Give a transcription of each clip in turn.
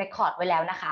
คคอร์ดไว้แล้วนะคะ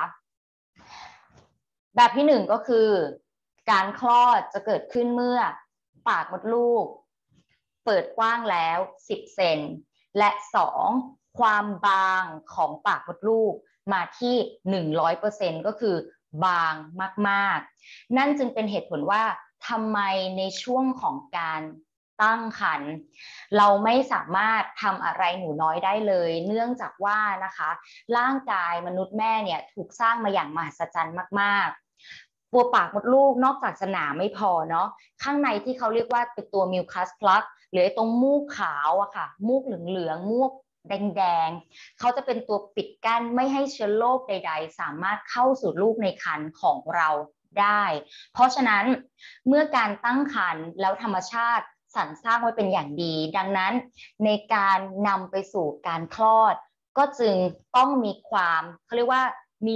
แบบที่หนึ่งก็คือการคลอดจะเกิดขึ้นเมื่อปากมดลูกเปิดกว้างแล้ว10 เซนและ2ความบางของปากมดลูกมาที่100%ก็คือบางมากๆนั่นจึงเป็นเหตุผลว่าทำไมในช่วงของการตั้งครรภ์เราไม่สามารถทำอะไรหนูน้อยได้เลยเนื่องจากว่านะคะร่างกายมนุษย์แม่เนี่ยถูกสร้างมาอย่างมหัศจรรย์มากๆตัวปากมดลูกนอกจากจะหนาไม่พอเนาะข้างในที่เขาเรียกว่าเป็นตัวมิวคัสพลักหรือตรงมูกขาวอะค่ะมูกเหลืองๆมูกแดงๆเขาจะเป็นตัวปิดกั้นไม่ให้เชื้อโรคใดๆสามารถเข้าสู่ลูกในครรภ์ของเราได้เพราะฉะนั้นเมื่อการตั้งครรภ์แล้วธรรมชาติสรรสร้างไว้เป็นอย่างดีดังนั้นในการนำไปสู่การคลอดก็จึงต้องมีความเขาเรียกว่า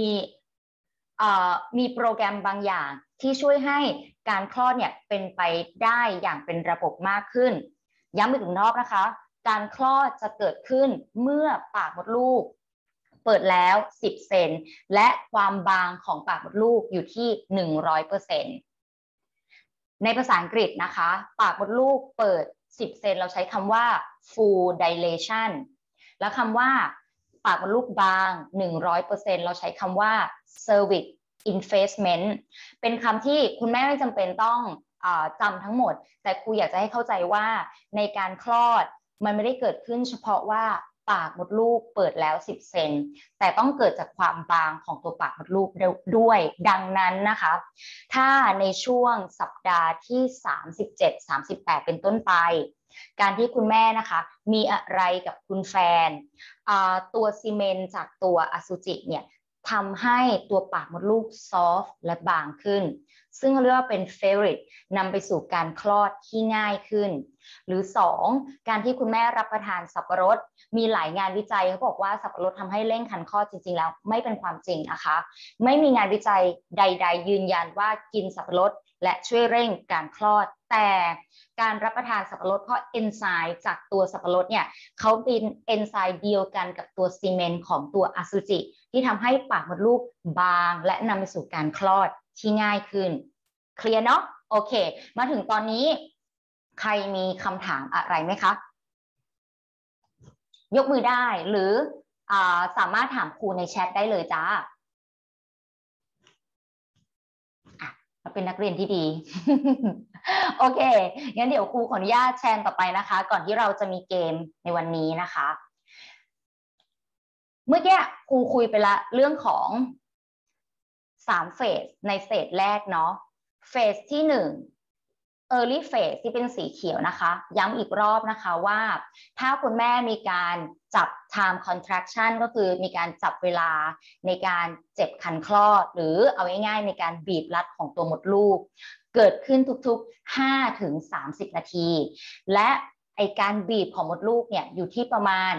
มีโปรแกรมบางอย่างที่ช่วยให้การคลอดเนี่ยเป็นไปได้อย่างเป็นระบบมากขึ้นย้ำอีกหนึ่งรอบนะคะการคลอดจะเกิดขึ้นเมื่อปากมดลูกเปิดแล้ว10 เซนและความบางของปากมดลูกอยู่ที่100%ในภาษาอังกฤษนะคะปากมดลูกเปิด10 เซนเราใช้คำว่า full dilation และคำว่าปากมดลูกบาง100%เราใช้คำว่า cervix effacement เป็นคำที่คุณแม่ไม่จำเป็นต้องจำทั้งหมดแต่ครูอยากจะให้เข้าใจว่าในการคลอดมันไม่ได้เกิดขึ้นเฉพาะว่าปากมดลูกเปิดแล้ว10 เซนแต่ต้องเกิดจากความบางของตัวปากมดลูกด้วยดังนั้นนะคะถ้าในช่วงสัปดาห์ที่37-38เป็นต้นไปการที่คุณแม่นะคะมีอะไรกับคุณแฟนตัวซีเมนต์จากตัวอสุจิเนี่ยทำให้ตัวปากมดลูกซอฟต์และบางขึ้นซึ่งเรียกว่าเป็นเฟรตนำไปสู่การคลอดที่ง่ายขึ้นหรือ2การที่คุณแม่รับประทานสับปะรดมีหลายงานวิจัยเขาบอกว่าสับปะรดทำให้เร่งคันคลอดจริงๆแล้วไม่เป็นความจริงนะคะไม่มีงานวิจัยใดๆยืนยันว่ากินสับปะรดและช่วยเร่งการคลอดแต่การรับประทานสับปะรดเพราะเอนไซม์จากตัวสับปะรดเนี่ยเขาเป็นเอนไซม์เดียวกันกับตัวซีเมนต์ของตัวอสุจิที่ทำให้ปากมดลูกบางและนำไปสู่การคลอดที่ง่ายขึ้นเคลียร์เนาะโอเคมาถึงตอนนี้ใครมีคำถามอะไรไหมคะยกมือได้หรือสามารถถามครูในแชทได้เลยจ้าเราเป็นนักเรียนที่ดี โอเคงั้นเดี๋ยวครูขออนุญาตแชร์ต่อไปนะคะก่อนที่เราจะมีเกมในวันนี้นะคะเมื่อกี้ครูคุยไปละเรื่องของ3 เฟสในเฟสแรกเนาะเฟสที่1 early phase ที่เป็นสีเขียวนะคะย้ำอีกรอบนะคะว่าถ้าคุณแม่มีการจับ time contraction ก็คือมีการจับเวลาในการเจ็บคันคลอดหรือเอาง่ายๆในการบีบรัดของตัวมดลูกเกิดขึ้นทุกๆ5-30 นาทีและไอการบีบของมดลูกเนี่ยอยู่ที่ประมาณ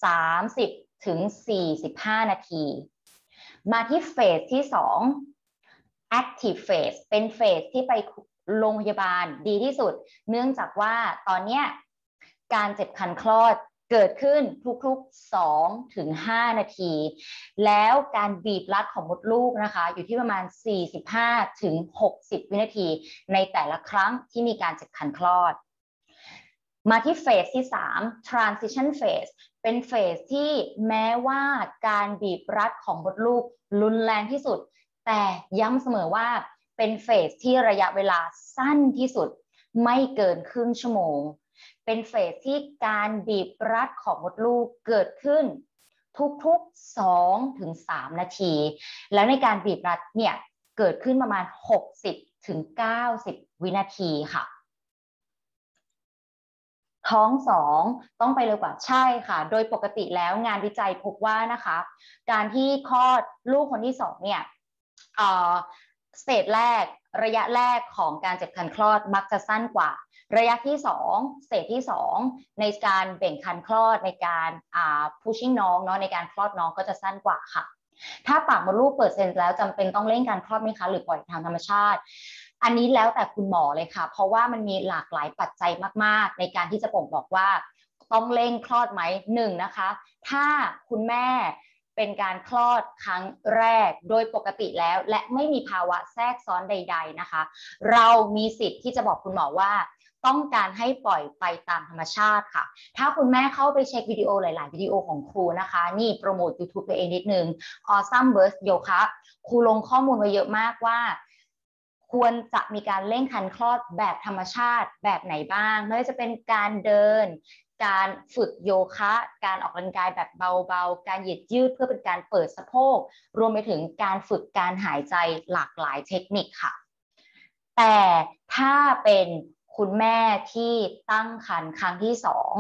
30-45 นาทีมาที่เฟสที่2 active phase เป็นเฟสที่ไปโรงพยาบาลดีที่สุดเนื่องจากว่าตอนนี้การเจ็บคันคลอดเกิดขึ้นทุกๆ2-5 นาทีแล้วการบีบรัดของมดลูกนะคะอยู่ที่ประมาณ45-60 วินาทีในแต่ละครั้งที่มีการเจ็บคันคลอดมาที่เฟสที่3 transition phase เป็นเฟสที่แม้ว่าการบีบรัดของมดลูกรุนแรงที่สุดแต่ย้ำเสมอว่าเป็นเฟสที่ระยะเวลาสั้นที่สุดไม่เกินครึ่งชั่วโมงเป็นเฟสที่การบีบรัดของมดลูกเกิดขึ้นทุกๆ2-3 นาทีแล้วในการบีบรัดเนี่ยเกิดขึ้นประมาณ60-90 วินาทีค่ะท้อง2ต้องไปเร็วกว่าใช่ค่ะโดยปกติแล้วงานวิจัยพบว่านะคะการที่คลอดลูกคนที่2เนี่ยสเตจแรกระยะแรกของการเจ็บคันคลอดมักจะสั้นกว่าระยะที่2สเตจที่2ในการเบ่งคันคลอดในการpushing น้องเนาะในการคลอดน้องก็จะสั้นกว่าค่ะถ้าปากมดลูกเปิดเซนแล้วจำเป็นต้องเร่งการคลอดไหมคะหรือปล่อยทางธรรมชาติอันนี้แล้วแต่คุณหมอเลยค่ะเพราะว่ามันมีหลากหลายปัจจัยมากๆในการที่จะบ่งบอกว่าต้องเร่งคลอดไหม1นะคะถ้าคุณแม่เป็นการคลอดครั้งแรกโดยปกติแล้วและไม่มีภาวะแทรกซ้อนใดๆนะคะเรามีสิทธิ์ที่จะบอกคุณหมอว่าต้องการให้ปล่อยไปตามธรรมชาติค่ะถ้าคุณแม่เข้าไปเช็ควิดีโอหลายๆวิดีโอของครูนะคะนี่โปรโมท YouTube ตัวเองนิดนึง Awesome Birth Yoga ครูลงข้อมูลไว้เยอะมากว่าควรจะมีการเร่งครรภ์คลอดแบบธรรมชาติแบบไหนบ้างไม่ว่าจะเป็นการเดินการฝึกโยคะการออกกำลังกายแบบเบาๆการเหยียดยืดเพื่อเป็นการเปิดสะโพกรวมไปถึงการฝึกการหายใจหลากหลายเทคนิคค่ะแต่ถ้าเป็นคุณแม่ที่ตั้งครรภ์ครั้งที่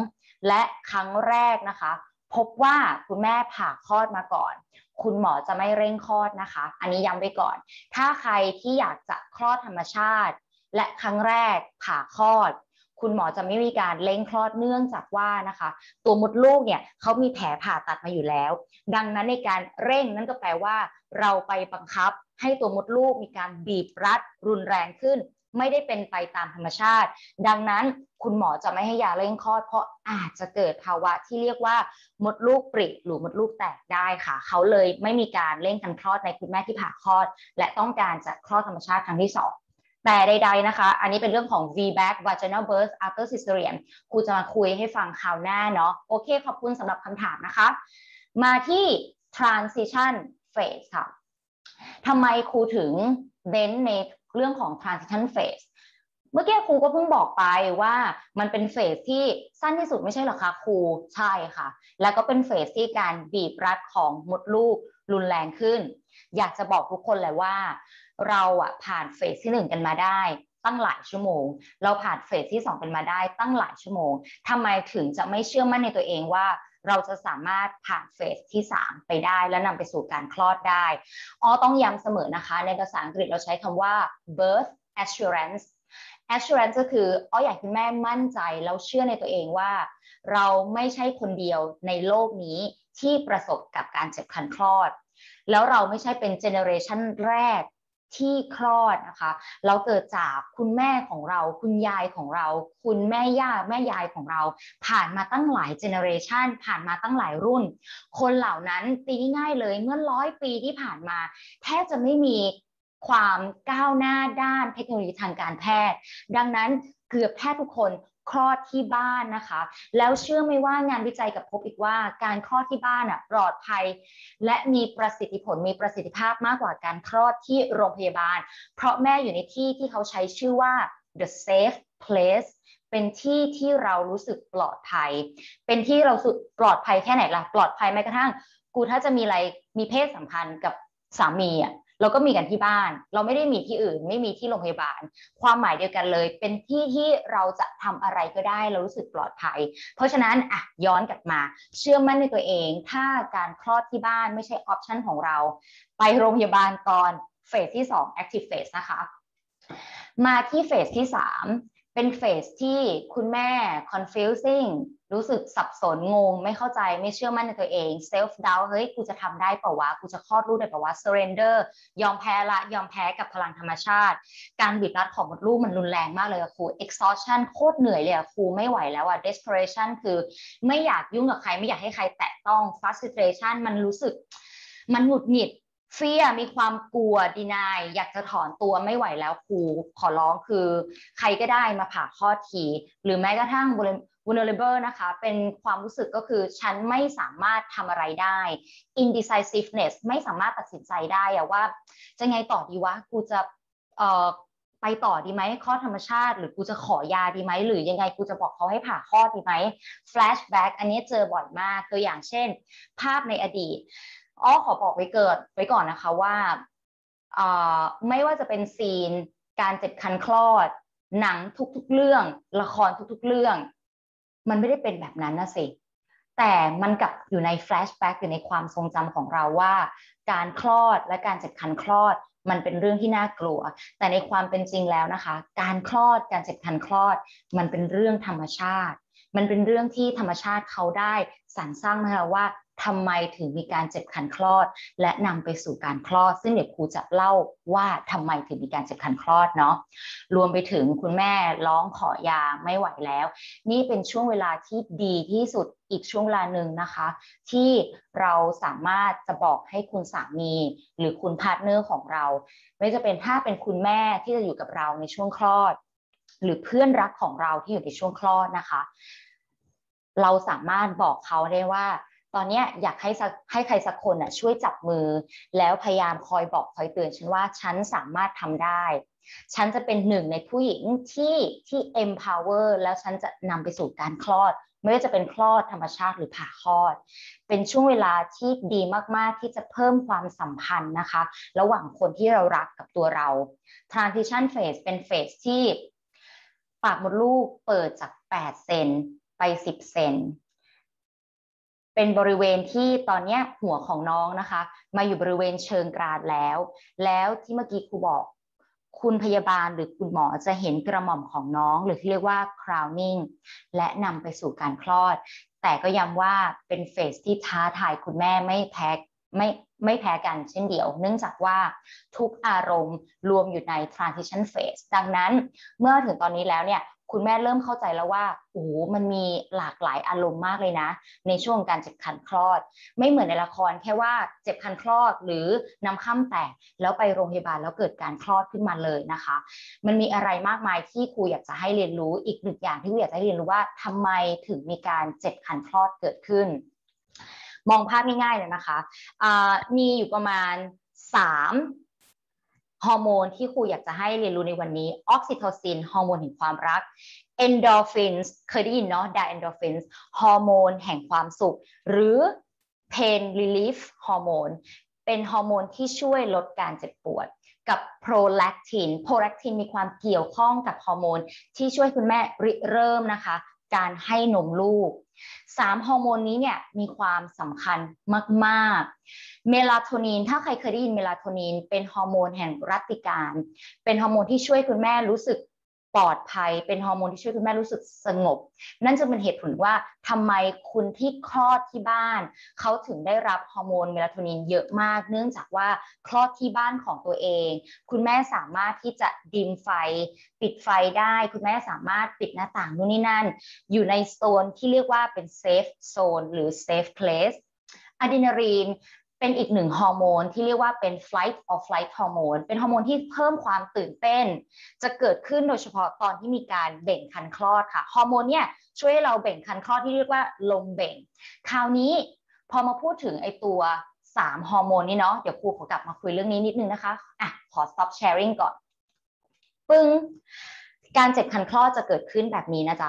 2และครั้งแรกนะคะพบว่าคุณแม่ผ่าคลอดมาก่อนคุณหมอจะไม่เร่งคลอดนะคะอันนี้ย้ำไว้ก่อนถ้าใครที่อยากจะคลอดธรรมชาติและครั้งแรกผ่าคลอดคุณหมอจะไม่มีการเร่งคลอดเนื่องจากว่านะคะตัวมดลูกเนี่ยเขามีแผลผ่าตัดมาอยู่แล้วดังนั้นในการเร่งนั่นก็แปลว่าเราไปบังคับให้ตัวมดลูกมีการบีบรัดรุนแรงขึ้นไม่ได้เป็นไปตามธรรมชาติดังนั้นคุณหมอจะไม่ให้ยาเร่งคลอดเพราะอาจจะเกิดภาวะที่เรียกว่ามดลูกปริหรือมดลูกแตกได้ค่ะเขาเลยไม่มีการเร่งการคลอดในคุณแม่ที่ผ่าคลอดและต้องการจะคลอดธรรมชาติครั้งที่2แต่ใดๆนะคะอันนี้เป็นเรื่องของ VBAC vaginal birth after cesarean ครูจะมาคุยให้ฟังคราวหน้าเนาะโอเคขอบคุณสำหรับคำถามนะคะมาที่ transition phase ค่ะทำไมครูถึงเน้นในเรื่องของ transition phase เมื่อกี้ครูก็เพิ่งบอกไปว่ามันเป็นเฟสที่สั้นที่สุดไม่ใช่หรอคะครูใช่ค่ะแล้วก็เป็นเฟสที่การบีบรัดของมดลูกรุนแรงขึ้นอยากจะบอกทุกคนเลยว่าเราผ่านเฟสที่1กันมาได้ตั้งหลายชั่วโมงเราผ่านเฟสที่2กันมาได้ตั้งหลายชั่วโมงทำไมถึงจะไม่เชื่อมั่นในตัวเองว่าเราจะสามารถผ่านเฟสที่3ไปได้และนำไปสู่การคลอดได้ต้องย้ำเสมอนะคะในภาษาอังกฤษเราใช้คำว่า birth assurance assurance ก็คืออยากให้คุณแม่มั่นใจแล้วเชื่อในตัวเองว่าเราไม่ใช่คนเดียวในโลกนี้ที่ประสบกับการเจ็บคันคลอดแล้วเราไม่ใช่เป็นเจเนอเรชันแรกที่คลอดนะคะเราเกิดจากคุณแม่ของเราคุณยายของเราคุณแม่ย่าแม่ยายของเราผ่านมาตั้งหลายเจเนอเรชันผ่านมาตั้งหลายรุ่นคนเหล่านั้นตีง่ายๆเลยเมื่อ100 ปีที่ผ่านมาแทบจะไม่มีความก้าวหน้าด้านเทคโนโลยีทางการแพทย์ดังนั้นเกือบแทบทุกคนคลอดที่บ้านนะคะแล้วเชื่อไหมว่างานวิจัยกับพบอีกว่าการคลอดที่บ้านปลอดภัยและมีประสิทธิผลมีประสิทธิภาพมากกว่าการคลอดที่โรงพยาบาลเพราะแม่อยู่ในที่ที่เขาใช้ชื่อว่า the safe place เป็นที่ที่เรารู้สึกปลอดภัยเป็นที่เราสึกปลอดภัยแค่ไหนล่ะปลอดภัยแม้กระทั่งกูถ้าจะมีอะไรมีเพศสัมพันธ์กับสามีเราก็มีกันที่บ้านเราไม่ได้มีที่อื่นไม่มีที่โรงพยาบาลความหมายเดียวกันเลยเป็นที่ที่เราจะทำอะไรก็ได้เรารู้สึกปลอดภัยเพราะฉะนั้นย้อนกลับมาเชื่อมั่นในตัวเองถ้าการคลอดที่บ้านไม่ใช่ออปชันของเราไปโรงพยาบาลตอนเฟสที่2 active phase นะคะมาที่เฟสที่3เป็นเฟสที่คุณแม่ confusing รู้สึกสับสนงงไม่เข้าใจไม่เชื่อมั่นในตัวเอง self doubt เฮ้ยกูจะทำได้เปล่าวะกูจะคลอดลูกได้เปล่าวะ surrender ยอมแพ้ละยอมแพ้กับพลังธรรมชาติการบีบรัดของมดลูกมันรุนแรงมากเลยอะครู exhaustion โคตรเหนื่อยเลยอะครูไม่ไหวแล้วอะ desperation คือไม่อยากยุ่งกับใครไม่อยากให้ใครแตะต้อง frustration มันรู้สึกมันหงุดหงิดเฟียมีความกลัวดีนายอยากจะถอนตัวไม่ไหวแล้วครูขอร้องคือใครก็ได้มาผ่าคลอดทีหรือแม้กระทั่ง vulnerable นะคะเป็นความรู้สึกก็คือฉันไม่สามารถทำอะไรได้ indecisiveness ไม่สามารถตัดสินใจได้ว่าจะไงต่อดีวะกูจะไปต่อดีไหมคลอดธรรมชาติหรือกูจะขอยาดีไหมหรือยังไงกูจะบอกเขาให้ผ่าคลอดดีไหม flashback อันนี้เจอบ่อยมากตัวอย่างเช่นภาพในอดีตขอบอกไว้ก่อนนะคะว่าไม่ว่าจะเป็นซีนการเจ็บคันคลอดหนังทุกๆเรื่องละครทุกๆเรื่องมันไม่ได้เป็นแบบนั้นนะสิแต่มันกลับอยู่ในแฟลชแบ็กอยู่ในความทรงจำของเราว่าการคลอดและการเจ็บคันคลอดมันเป็นเรื่องที่น่ากลัวแต่ในความเป็นจริงแล้วนะคะการคลอดการเจ็บคันคลอดมันเป็นเรื่องธรรมชาติมันเป็นเรื่องที่ธรรมชาติเขาได้สรรสร้างมาแล้วว่าทำไมถึงมีการเจ็บคันคลอดและนำไปสู่การคลอดซึ่งเดี๋ยวครูจะเล่าว่าทำไมถึงมีการเจ็บคันคลอดเนาะรวมไปถึงคุณแม่ร้องขอยาไม่ไหวแล้วนี่เป็นช่วงเวลาที่ดีที่สุดอีกช่วงเวลาหนึ่งนะคะที่เราสามารถจะบอกให้คุณสามีหรือคุณพาร์ทเนอร์ของเราไม่จะเป็นถ้าเป็นคุณแม่ที่จะอยู่กับเราในช่วงคลอดหรือเพื่อนรักของเราที่อยู่ในช่วงคลอดนะคะเราสามารถบอกเขาได้ว่าตอนนี้อยากให้ใครสักคนน่ะช่วยจับมือแล้วพยายามคอยบอกคอยเตือนฉันว่าฉันสามารถทำได้ฉันจะเป็นหนึ่งในผู้หญิงที่ empower แล้วฉันจะนำไปสู่การคลอดไม่ว่าจะเป็นคลอดธรรมชาติหรือผ่าคลอดเป็นช่วงเวลาที่ดีมากๆที่จะเพิ่มความสัมพันธ์นะคะระหว่างคนที่เรารักกับตัวเรา transition phase เป็นเฟสที่ปากมดลูกเปิดจาก8เซนไป10เซนเป็นบริเวณที่ตอนนี้หัวของน้องนะคะมาอยู่บริเวณเชิงกรานแล้วที่เมื่อกี้ครูบอกคุณพยาบาลหรือคุณหมอจะเห็นกระหม่อมของน้องหรือที่เรียกว่า crowning และนำไปสู่การคลอดแต่ก็ย้ำว่าเป็นเฟสที่ท้าทายคุณแม่ไม่แพ้กันเช่นเดียวเนื่องจากว่าทุกอารมณ์รวมอยู่ใน transition phase ดังนั้นเมื่อถึงตอนนี้แล้วเนี่ยคุณแม่เริ่มเข้าใจแล้วว่าโอ้มันมีหลากหลายอารมณ์มากเลยนะในช่วงการเจ็บคันคลอดไม่เหมือนในละครแค่ว่าเจ็บคันคลอดหรือน้ำค่ำแตกแล้วไปโรงพยาบาลแล้วเกิดการคลอดขึ้นมาเลยนะคะมันมีอะไรมากมายที่ครูอยากจะให้เรียนรู้อีกหนึ่งอย่างที่ครูอยากจะให้เรียนรู้ว่าทำไมถึงมีการเจ็บคันคลอดเกิดขึ้นมองภาพง่ายๆเลยนะคะมีอยู่ประมาณ3ฮอร์โมนที่ครูอยากจะให้เรียนรู้ในวันนี้ออกซิโทซินฮอร์โมนแห่งความรักเอนโดรฟินส์เคยได้ยินเนาะไดเอนโดรฟินส์ฮอร์โมนแห่งความสุขหรือ pain relief ฮอร์โมนเป็นฮอร์โมนที่ช่วยลดการเจ็บปวดกับโปรแลคตินมีความเกี่ยวข้องกับฮอร์โมนที่ช่วยคุณแม่ริเริ่มนะคะการให้นมลูก3ฮอร์โมนนี้เนี่ยมีความสำคัญมากๆเมลาโทนินถ้าใครเคยได้ยินเมลาโทนินเป็นฮอร์โมนแห่งรัตติการเป็นฮอร์โมนที่ช่วยคุณแม่รู้สึกปลอดภัยเป็นฮอร์โมนที่ช่วยคุณแม่รู้สึกสงบนั่นจะเป็นเหตุผลว่าทำไมคุณที่คลอดที่บ้านเขาถึงได้รับฮอร์โมนเมลาโทนินเยอะมากเนื่องจากว่าคลอดที่บ้านของตัวเองคุณแม่สามารถที่จะดิมไฟปิดไฟได้คุณแม่สามารถปิดหน้าต่างนู่นนี่นั่นอยู่ในโซนที่เรียกว่าเป็นเซฟโซนหรือเซฟเพลสอะดรีนาลีนเป็นอีกหนึ่งฮอร์โมนที่เรียกว่าเป็น flight or flight ฮอร์โมนเป็นฮอร์โมนที่เพิ่มความตื่นเต้นจะเกิดขึ้นโดยเฉพาะตอนที่มีการเบ่งคันคลอดค่ะฮอร์โมนเนี่ยช่วยให้เราเบ่งคันคลอดที่เรียกว่าลมเบ่งคราวนี้พอมาพูดถึงไอตัว3ฮอร์โมนนี้เนาะเดี๋ยวครูขอกลับมาคุยเรื่องนี้นิดนึงนะคะอ่ะขอ stop sharing ก่อนปึ้งการเจ็บคันคลอดจะเกิดขึ้นแบบนี้นะจ๊ะ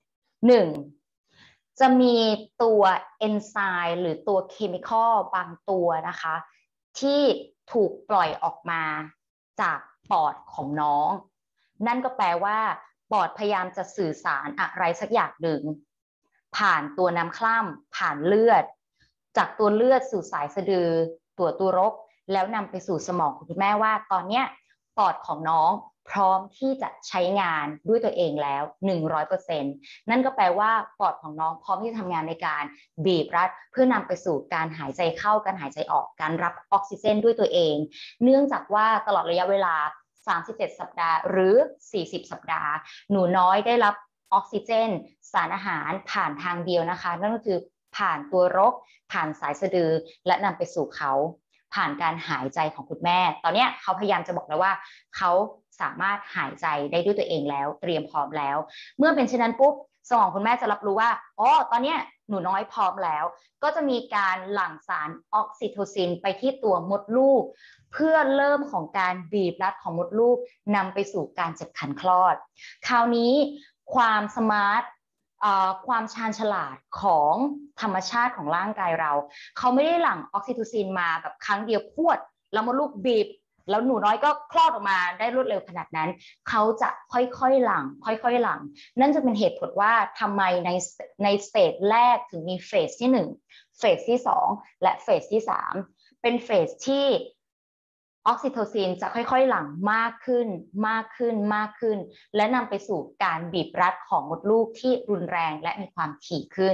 1จะมีตัวเอนไซม์หรือตัวเคมีคอลบางตัวนะคะที่ถูกปล่อยออกมาจากปอดของน้องนั่นก็แปลว่าปอดพยายามจะสื่อสารอะไรสักอย่างหนึ่งผ่านตัวน้ำคร่ำผ่านเลือดจากตัวเลือดสู่สายสะดือตัวรกแล้วนำไปสู่สมองของคุณแม่ว่าตอนเนี้ยปอดของน้องพร้อมที่จะใช้งานด้วยตัวเองแล้ว 100%นั่นก็แปลว่าปอดของน้องพร้อมที่จะทำงานในการบีบรัดเพื่อนำไปสู่การหายใจเข้าการหายใจออกการรับออกซิเจนด้วยตัวเองเนื่องจากว่าตลอดระยะเวลา37สัปดาห์หรือ40สัปดาห์หนูน้อยได้รับออกซิเจนสารอาหารผ่านทางเดียวนะคะนั่นก็คือผ่านตัวรกผ่านสายสะดือและนำไปสู่เขาผ่านการหายใจของคุณแม่ตอนนี้เขาพยายามจะบอกแล้วว่าเขาสามารถหายใจได้ด้วยตัวเองแล้วเตรียมพร้อมแล้วเมื่อเป็นเช่นนั้นปุ๊บสมองคุณแม่จะรับรู้ว่าอ๋อตอนนี้หนูน้อยพร้อมแล้วก็จะมีการหลั่งสารออกซิโทซินไปที่ตัวมดลูกเพื่อเริ่มของการบีบรัดของมดลูกนำไปสู่การเจ็บคันคลอดคราวนี้ความสมาร์ทความชาญฉลาดของธรรมชาติของร่างกายเราเขาไม่ได้หลั่งออกซิโทซินมาแบบครั้งเดียวพรวดแล้วมดลูกบีบแล้วหนูน้อยก็คลอดออกมาได้รวดเร็วขนาดนั้นเขาจะค่อยๆหลั่งค่อยๆหลั่งนั่นจะเป็นเหตุผลว่าทำไมในสเตจแรกถึงมีเฟสที่1เฟสที่2และเฟสที่3เป็นเฟสที่ออกซิโทซินจะค่อยๆหลั่งมากขึ้นมากขึ้นมากขึ้นและนำไปสู่การบีบรัดของมดลูกที่รุนแรงและมีความถี่ขึ้น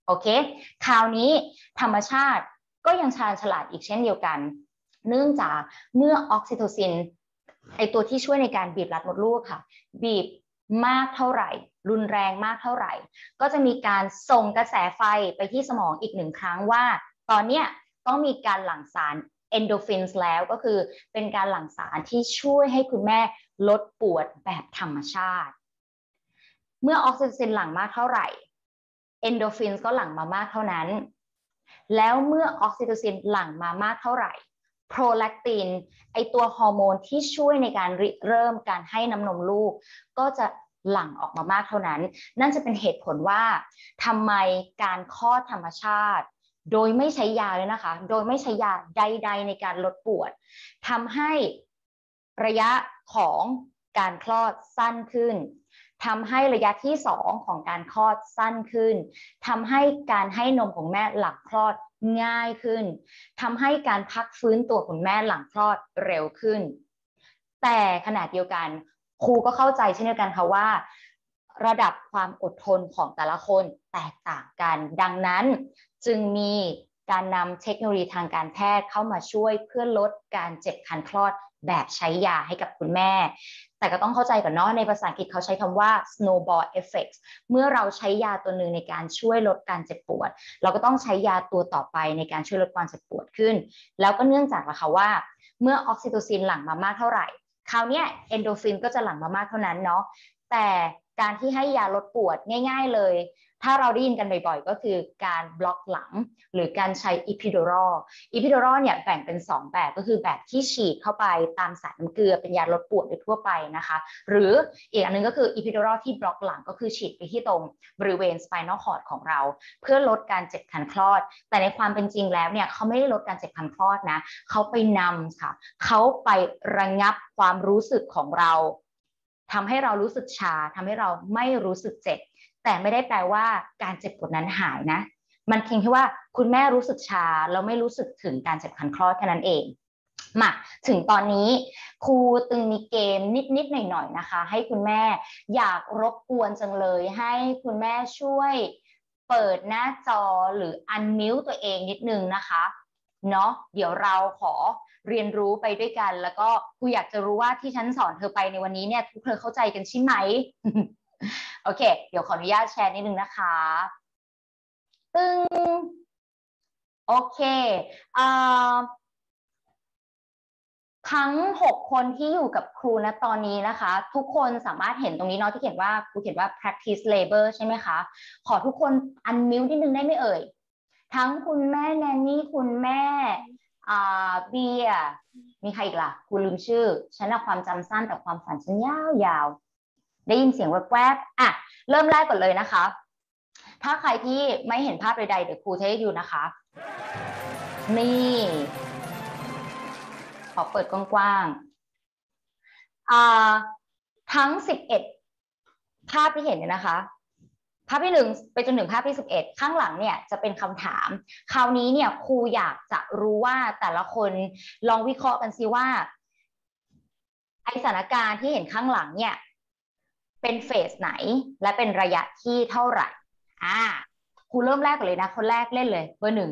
โอเคคราวนี้ธรรมชาติก็ยังชาญฉลาดอีกเช่นเดียวกันเนื่องจากเมื่อออกซิโทซินไอตัวที่ช่วยในการบีบรัดมดลูกค่ะบีบมากเท่าไหร่รุนแรงมากเท่าไหร่ก็จะมีการส่งกระแสไฟไปที่สมองอีกหนึ่งครั้งว่าตอนเนี้ยต้องมีการหลั่งสารเอนโดฟินแล้วก็คือเป็นการหลั่งสารที่ช่วยให้คุณแม่ลดปวดแบบธรรมชาติเมื่อออกซิโทซินหลั่งมากเท่าไหร่เอนโดฟินก็หลั่งมามากเท่านั้นแล้วเมื่อออกซิโทซินหลั่งมามากเท่าไหร่โปรแลคตินไอตัวฮอร์โมนที่ช่วยในการเริ่มการให้น้ำนมลูกก็จะหลั่งออกมามากเท่านั้นนั่นจะเป็นเหตุผลว่าทำไมการคลอดธรรมชาติโดยไม่ใช้ยาเลยนะคะโดยไม่ใช้ยาใดๆในการลดปวดทำให้ระยะของการคลอดสั้นขึ้นทำให้ระยะที่2ของการคลอดสั้นขึ้นทำให้การให้นมของแม่หลังคลอดง่ายขึ้นทำให้การพักฟื้นตัวของแม่หลังคลอดเร็วขึ้นแต่ขณะเดียวกันครูก็เข้าใจเช่นเดียวกันค่ะว่าระดับความอดทนของแต่ละคนแตกต่างกันดังนั้นจึงมีการนำเทคโนโลยีทางการแพทย์เข้ามาช่วยเพื่อลดการเจ็บคันคลอดแบบใช้ยาให้กับคุณแม่แต่ก็ต้องเข้าใจก่อนเนาะในภาษาอังกฤษเขาใช้คำว่า snowball effect เมื่อเราใช้ยาตัวหนึ่งในการช่วยลดการเจ็บปวดเราก็ต้องใช้ยาตัวต่อไปในการช่วยลดความเจ็บปวดขึ้นแล้วก็เนื่องจากนะคะว่าเมื่อออกซิโทซินหลั่งมามากเท่าไหร่คราวนี้เอนโดฟินก็จะหลั่งมามากเท่านั้นเนาะแต่การที่ให้ยาลดปวดง่ายๆเลยถ้าเราได้ยินกันบ่อยๆก็คือการบล็อกหลังหรือการใช้อิพิโดรอลเนี่ยแบ่งเป็น2แบบก็คือแบบที่ฉีดเข้าไปตามสายน้ำเกลือเป็นยาลดปวดโดยทั่วไปนะคะหรืออีกอันนึงก็คืออิพิโดรอลที่บล็อกหลังก็คือฉีดไปที่ตรงบริเวณ spinal cord ของเราเพื่อลดการเจ็บคันคลอดแต่ในความเป็นจริงแล้วเนี่ยเขาไม่ได้ลดการเจ็บคันคลอดนะเขาไปนำค่ะเขาไประงับความรู้สึกของเราทำให้เรารู้สึกชาทำให้เราไม่รู้สึกเจ็บแต่ไม่ได้แปลว่าการเจ็บปวดนั้นหายนะมันเพียงแค่ว่าคุณแม่รู้สึกชาแล้วไม่รู้สึกถึงการเจ็บคันคลอดแค่นั้นเองมาถึงตอนนี้ครูตึงมีเกมนิดๆหน่อยๆนะคะให้คุณแม่อยากรบกวนจังเลยให้คุณแม่ช่วยเปิดหน้าจอหรืออันมิวตัวเองนิดนึงนะคะเนาะเดี๋ยวเราขอเรียนรู้ไปด้วยกันแล้วก็ครูอยากจะรู้ว่าที่ฉันสอนเธอไปในวันนี้เนี่ยทุกเธอเข้าใจกันใช่ไหม โอเคเดี๋ยวขออนุญาตแชร์นิดนึงนะคะตึ้งโอเคทั้ง6คนที่อยู่กับครูณตอนนี้นะคะทุกคนสามารถเห็นตรงนี้เนาะที่เขียนว่าครูเขียนว่า practice labor ใช่ไหมคะขอทุกคนอันมิวนิดนึงได้ไหมเอ่ยทั้งคุณแม่แนนนี่คุณแม่เบียร์มีใครอีกล่ะครูลืมชื่อฉันความจำสั้นแต่ความฝันฉันยาวๆได้ยินเสียงแวบๆอ่ะเริ่มแรกก่อนเลยนะคะถ้าใครที่ไม่เห็นภาพใดๆเดี๋ยวครูจะให้ดูนะคะนี่ขอเปิดกว้างๆทั้ง11ภาพที่เห็นเนี่ยนะคะภาพที่1ไปจนถึงภาพที่11ข้างหลังเนี่ยจะเป็นคำถามคราวนี้เนี่ยครูอยากจะรู้ว่าแต่ละคนลองวิเคราะห์กันสิว่าไอสถานการณ์ที่เห็นข้างหลังเนี่ยเป็นเฟสไหนและเป็นระยะที่เท่าไหร่ครูเริ่มแรกก่อนเลยนะคนแรกเล่นเลยเบอร์1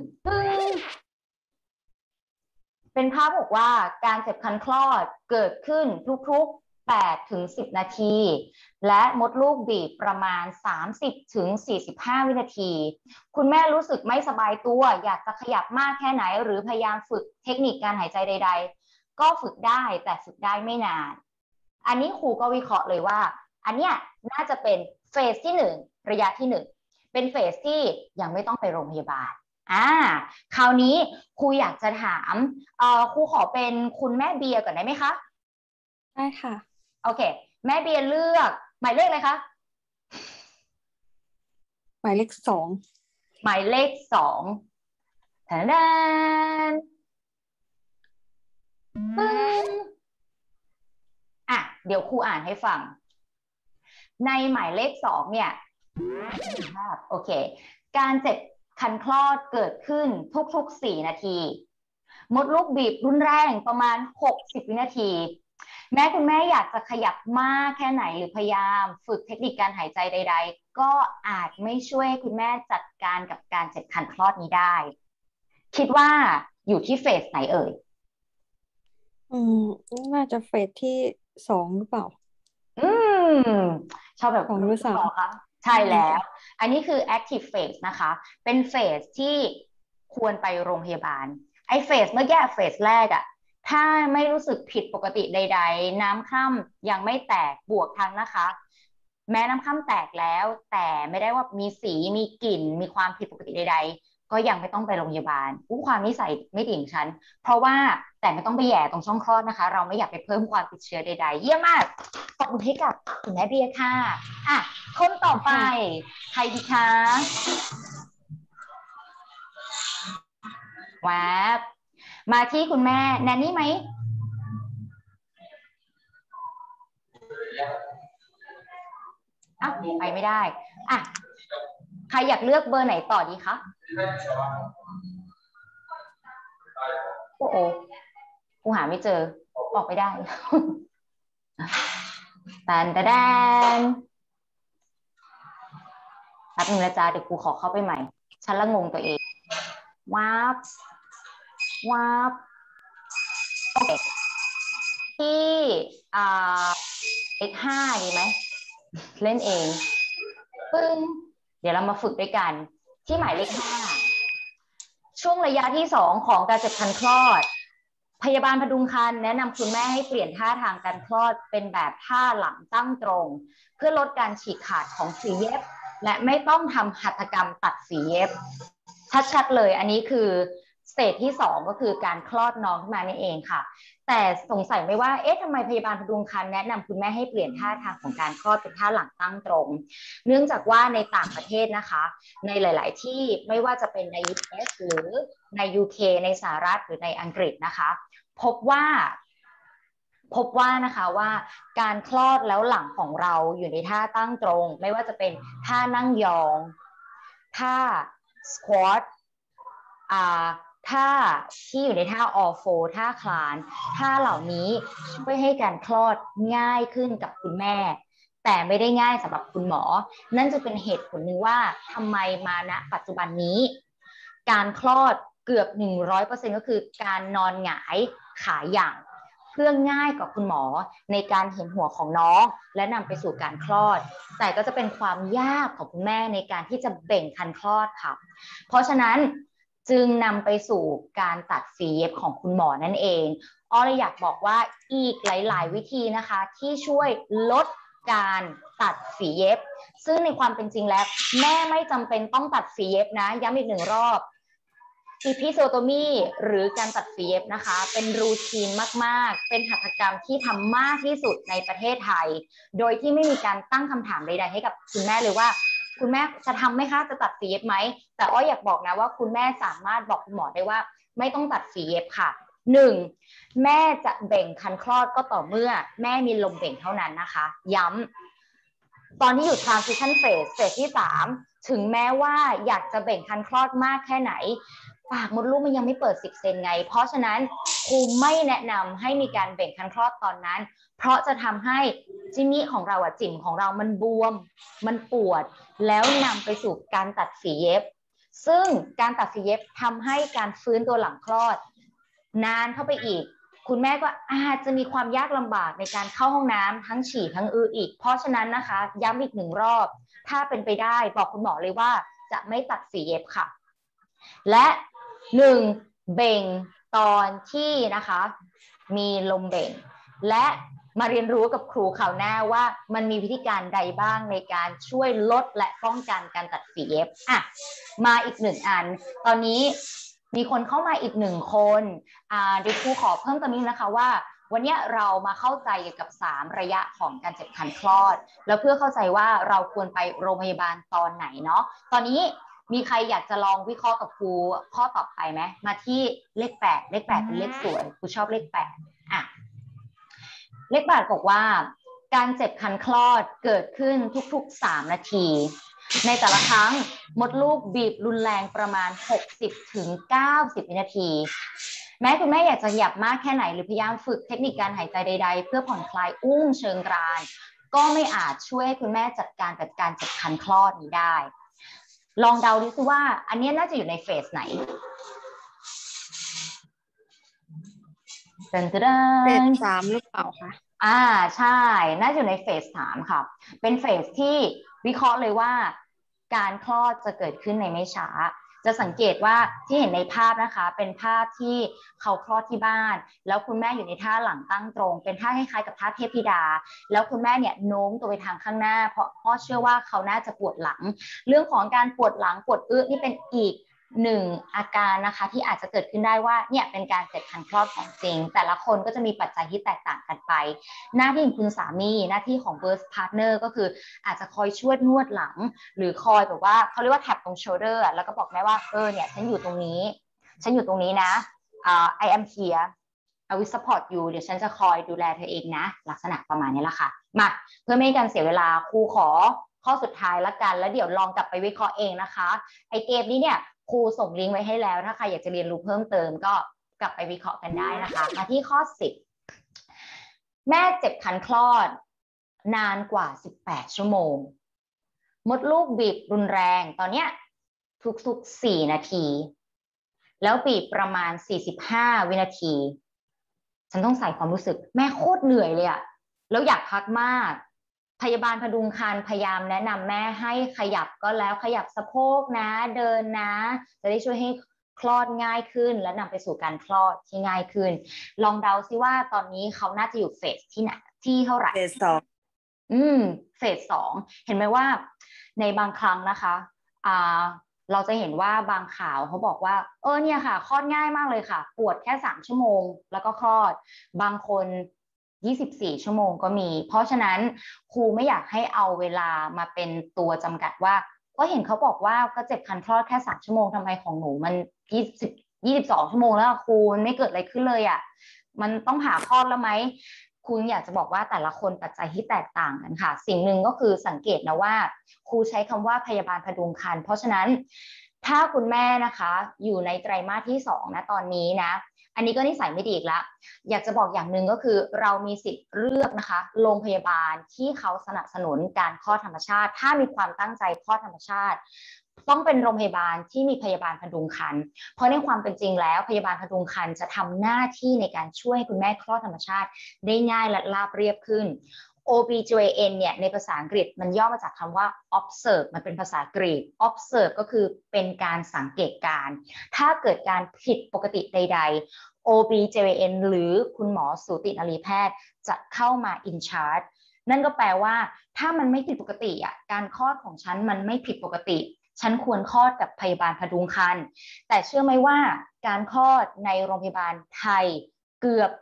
เป็นภาพบอกว่าการเจ็บคันคลอดเกิดขึ้นทุกๆ8 ถึง 10 นาทีและมดลูกบีบประมาณ30 ถึง 45 วินาทีคุณแม่รู้สึกไม่สบายตัวอยากจะขยับมากแค่ไหนหรือพยายามฝึกเทคนิคการหายใจใดๆก็ฝึกได้แต่ฝึกได้ไม่นานอันนี้ครูก็วิเคราะห์เลยว่าอันเนี้ยน่าจะเป็นเฟสที่1ระยะที่1เป็นเฟสที่ยังไม่ต้องไปโรงพยาบาลคราวนี้ครูอยากจะถามครูขอเป็นคุณแม่เบียร์ก่อนได้ไหมคะได้ค่ะโอเคแม่เบียร์เลือกหมายเลขอะไรคะหมายเลข2 หมายเลข2แทนปึ้งเดี๋ยวครูอ่านให้ฟังในหมายเลข2เนี่ยโอเคการเจ็บคันคลอดเกิดขึ้นทุกๆ4 นาทีมดลูกบีบรุนแรงประมาณ60 วินาทีแม้คุณแม่อยากจะขยับมากแค่ไหนหรือพยายามฝึกเทคนิคการหายใจใดๆก็อาจไม่ช่วยให้คุณแม่จัดการกับการเจ็บคันคลอดนี้ได้คิดว่าอยู่ที่เฟสไหนเอ่ยอืมน่าจะเฟสที่สองหรือเปล่าอืมชอบแบบสองหรือสามต่อครับใช่ไม่แน่ใจแล้วอันนี้คือ active phase นะคะเป็นเฟสที่ควรไปโรงพยาบาลไอ้เฟสเมื่อกี้เฟสแรกอะถ้าไม่รู้สึกผิดปกติใดๆน้ำคร่ำยังไม่แตกบวกทั้งนะคะแม้น้ำคร่ำแตกแล้วแต่ไม่ได้ว่ามีสีมีกลิ่นมีความผิดปกติใดๆก็ยังไม่ต้องไปโรงพยาบาลอู้ความนิสัยไม่ดีของฉันเพราะว่าแต่ไม่ต้องไปแหย่ตรงช่องคลอดนะคะเราไม่อยากไปเพิ่มความติดเชื้อใดๆเยี่ยมมาก ขอบคุณให้กับคุณแม่เบียร์ค่ะอ่ะคนต่อไปค่ะใครดีคะแวบมาที่คุณแม่แนนนี่ไหมอ่ะไปไม่ได้อ่ะใครอยากเลือกเบอร์ไหนต่อดีคะโอ้โหกูหาไม่เจอออกไม่ได้ตันตะแดนแป๊บนึงนะจ๊ะเดี๋ยวกูขอเข้าไปใหม่ฉันละงงตัวเองว้าบว้าบที่อ่าเลขห้าดีไหมเล่นเองปึ้งเดี๋ยวเรามาฝึกด้วยกันที่หมายเลขห้าช่วงระยะที่สองของการเจ็บคันคลอดพยาบาลพดุงครรภ์แนะนำคุณแม่ให้เปลี่ยนท่าทางการคลอดเป็นแบบท่าหลังตั้งตรงเพื่อลดการฉีกขาดของฝีเย็บและไม่ต้องทำหัตถกรรมตัดฝีเย็บชัดๆเลยอันนี้คือสเตจที่สองก็คือการคลอดน้องขึ้นมานี่เองค่ะ แต่สงสัยไหมว่าเอ๊ะทำไมพยาบาลพดุงครรภ์แนะนำคุณแม่ให้เปลี่ยนท่าทางของการคลอดเป็นท่าหลังตั้งตรงเนื่องจากว่าในต่างประเทศนะคะในหลายๆที่ไม่ว่าจะเป็นใน US หรือใน UK ในสหรัฐหรือในอังกฤษนะคะพบว่านะคะว่าการคลอดแล้วหลังของเราอยู่ในท่าตั้งตรงไม่ว่าจะเป็นท่านั่งยองท่าสควอตอ่าท่าที่อยู่ในท่าออโฟท่าคลานท่าเหล่านี้ช่วยให้การคลอดง่ายขึ้นกับคุณแม่แต่ไม่ได้ง่ายสำหรับคุณหมอนั่นจะเป็นเหตุผลหนึ่งว่าทำไมมาณปัจจุบันนี้การคลอดเกือบ100%ก็คือการนอนหงายขาหย่างเพื่อง่ายกว่าคุณหมอในการเห็นหัวของน้องและนำไปสู่การคลอดแต่ก็จะเป็นความยากของคุณแม่ในการที่จะเบ่งคันคลอดค่ะเพราะฉะนั้นจึงนำไปสู่การตัดฝีเย็บของคุณหมอนั่นเองอ้อเลยอยากบอกว่าอีกหลายๆวิธีนะคะที่ช่วยลดการตัดฝีเย็บซึ่งในความเป็นจริงแล้วแม่ไม่จำเป็นต้องตัดฝีเย็บนะย้ำอีกหนึ่งรอบอีพิโซโตมีหรือการตัดฝีเย็บนะคะเป็นรูทีนมากๆเป็นหัตถกรรมที่ทำมากที่สุดในประเทศไทยโดยที่ไม่มีการตั้งคำถามใดๆให้กับคุณแม่เลยว่าคุณแม่จะทำไหมคะจะตัดฝีเย็บไหมแต่อ้ออยากบอกนะว่าคุณแม่สามารถบอกคุณหมอได้ว่าไม่ต้องตัดฝีเย็บค่ะ1แม่จะเบ่งคันคลอดก็ต่อเมื่อแม่มีลมเบ่งเท่านั้นนะคะย้ำตอนที่อยู่ transition phase เฟสที่3ถึงแม้ว่าอยากจะเบ่งคันคลอดมากแค่ไหนปากมดลูกมันยังไม่เปิด10 เซนไงเพราะฉะนั้นครูไม่แนะนำให้มีการเบ่งคันคลอดตอนนั้นเพราะจะทำให้จิมมี่ของเราจิ๋มของเรามันบวมมันปวดแล้วนำไปสู่การตัดฝีเย็บซึ่งการตัดฝีเย็บทำให้การฟื้นตัวหลังคลอดนานเข้าไปอีกคุณแม่ก็อาจจะมีความยากลำบากในการเข้าห้องน้ำทั้งฉี่ทั้งอีกเพราะฉะนั้นนะคะย้ำอีก1 รอบถ้าเป็นไปได้บอกคุณหมอเลยว่าจะไม่ตัดฝีเย็บค่ะและ1เบ่งตอนที่นะคะมีลมเบ่งและมาเรียนรู้กับครูคราวหน้าว่ามันมีวิธีการใดบ้างในการช่วยลดและป้องกันการตัดฝีเย็บมาอีก1 อันตอนนี้มีคนเข้ามาอีก1 คนเดี๋ยวครูขอเพิ่มเติมนิดนะคะว่าวันนี้เรามาเข้าใจเกี่ยวกับ3ระยะของการเจ็บคันคลอดแล้วเพื่อเข้าใจว่าเราควรไปโรงพยาบาลตอนไหนเนาะตอนนี้มีใครอยากจะลองวิเคราะห์กับครูข้อต่อไปไหมมาที่เลข8เป็นเลขสวยครูชอบเลข8เลข8บอกว่าการเจ็บคันคลอดเกิดขึ้นทุกๆ3 นาทีในแต่ละครั้งมดลูกบีบรุนแรงประมาณ60 ถึง 90 วินาทีแม้คุณแม่อยากจะขยับมากแค่ไหนหรือพยายามฝึกเทคนิคการหายใจใดๆเพื่อผ่อนคลายอุ้งเชิงกรานก็ไม่อาจช่วยให้คุณแม่จัดการกับการเจ็บคันคลอดนี้ได้ลองเดาดูซิว่าอันนี้น่าจะอยู่ในเฟสไหนเฟส3หรือเปล่าคะใช่น่าจะอยู่ในเฟส3ค่ะเป็นเฟสที่วิเคราะห์เลยว่าการคลอดจะเกิดขึ้นในไม่ช้าจะสังเกตว่าที่เห็นในภาพนะคะเป็นภาพที่เขาคลอดที่บ้านแล้วคุณแม่อยู่ในท่าหลังตั้งตรงเป็นท่าคล้ายๆกับท่าเทพธิดาแล้วคุณแม่เนี่ยโน้มตัวไปทางข้างหน้าเพราะพ่อเชื่อว่าเขาน่าจะปวดหลังเรื่องของการปวดหลังปวดนี่เป็นอีกหนึ่งอาการนะคะที่อาจจะเกิดขึ้นได้ว่าเนี่ยเป็นการเจ็บคันคลอดของจริงแต่ละคนก็จะมีปัจจัยที่แตกต่างกันไปหน้าที่ของคุณสามีหน้าที่ของ birth partner ก็คืออาจจะคอยช่วยนวดหลังหรือคอยแบบว่าเขาเรียกว่าแท็บตรง shoulder แล้วก็บอกแม่ว่าเนี่ยฉันอยู่ตรงนี้นะ I am here I will support you เดี๋ยวฉันจะคอยดูแลเธอเองนะลักษณะประมาณนี้แหละค่ะมาเพื่อไม่ให้การเสียเวลาครูขอข้อสุดท้ายละกันแล้วเดี๋ยวลองกลับไปวิเคราะห์เองนะคะไอเกมนี้เนี่ยครูส่งลิงก์ไว้ให้แล้วถ้าใครอยากจะเรียนรู้เพิ่มเติมก็กลับไปวิเคราะห์กันได้นะคะมาที่ข้อ10แม่เจ็บคันคลอดนานกว่า18ชั่วโมงมดลูกบีบรุนแรงตอนเนี้ยทุกๆ4นาทีแล้วบีบประมาณ45วินาทีฉันต้องใส่ความรู้สึกแม่โคตรเหนื่อยเลยอะแล้วอยากพักมากพยาบาลพดุงครรภ์พยายามแนะนำแม่ให้ขยับก็แล้วขยับสะโพกนะเดินนะจะได้ช่วยให้คลอดง่ายขึ้นและนำไปสู่การคลอดที่ง่ายขึ้นลองเดาซิว่าตอนนี้เขาน่าจะอยู่เฟสที่ไหนที่เท่าไหร่เฟส2 เฟส2เห็นไหมว่าในบางครั้งนะคะเราจะเห็นว่าบางข่าวเขาบอกว่าเนี่ยค่ะคลอดง่ายมากเลยค่ะปวดแค่3ชั่วโมงแล้วก็คลอดบางคน24ชั่วโมงก็มีเพราะฉะนั้นครูไม่อยากให้เอาเวลามาเป็นตัวจำกัดว่าก็เห็นเขาบอกว่าก็เจ็บคันคลอดแค่3ชั่วโมงทำไมของหนูมัน22ชั่วโมงแล้วครูมันไม่เกิดอะไรขึ้นเลยอ่ะมันต้องผ่าคลอดแล้วไหมคุณอยากจะบอกว่าแต่ละคนปัจจัยที่แตกต่างกันค่ะสิ่งหนึ่งก็คือสังเกตนะว่าครูใช้คำว่าพยาบาลพดุงครรภ์เพราะฉะนั้นถ้าคุณแม่นะคะอยู่ในไตรมาสที่2นะตอนนี้นะอันนี้ก็นิสัยไม่ดีอีกแล้วอยากจะบอกอย่างหนึ่งก็คือเรามีสิทธิ์เลือกนะคะโรงพยาบาลที่เขาสนับสนุนการคลอดธรรมชาติถ้ามีความตั้งใจคลอดธรรมชาติต้องเป็นโรงพยาบาลที่มีพยาบาลพดุงครรภ์เพราะในความเป็นจริงแล้วพยาบาลพดุงครรภ์จะทำหน้าที่ในการช่วยคุณแม่คลอดธรรมชาติได้ง่ายและราบเรียบขึ้น OB/GYN เนี่ยในภาษาอังกฤษมันย่อมาจากคำว่า observe มันเป็นภาษากรีก observe ก็คือเป็นการสังเกตการถ้าเกิดการผิดปกติใดๆ OB/GYN หรือคุณหมอสูตินรีแพทย์จะเข้ามา in charge นั่นก็แปลว่าถ้ามันไม่ผิดปกติอ่ะการคลอดของฉันมันไม่ผิดปกติฉันควรคลอดกับพยาบาลพดุงครรภ์แต่เชื่อไหมว่าการคลอดในโรงพยาบาลไทยเกือบ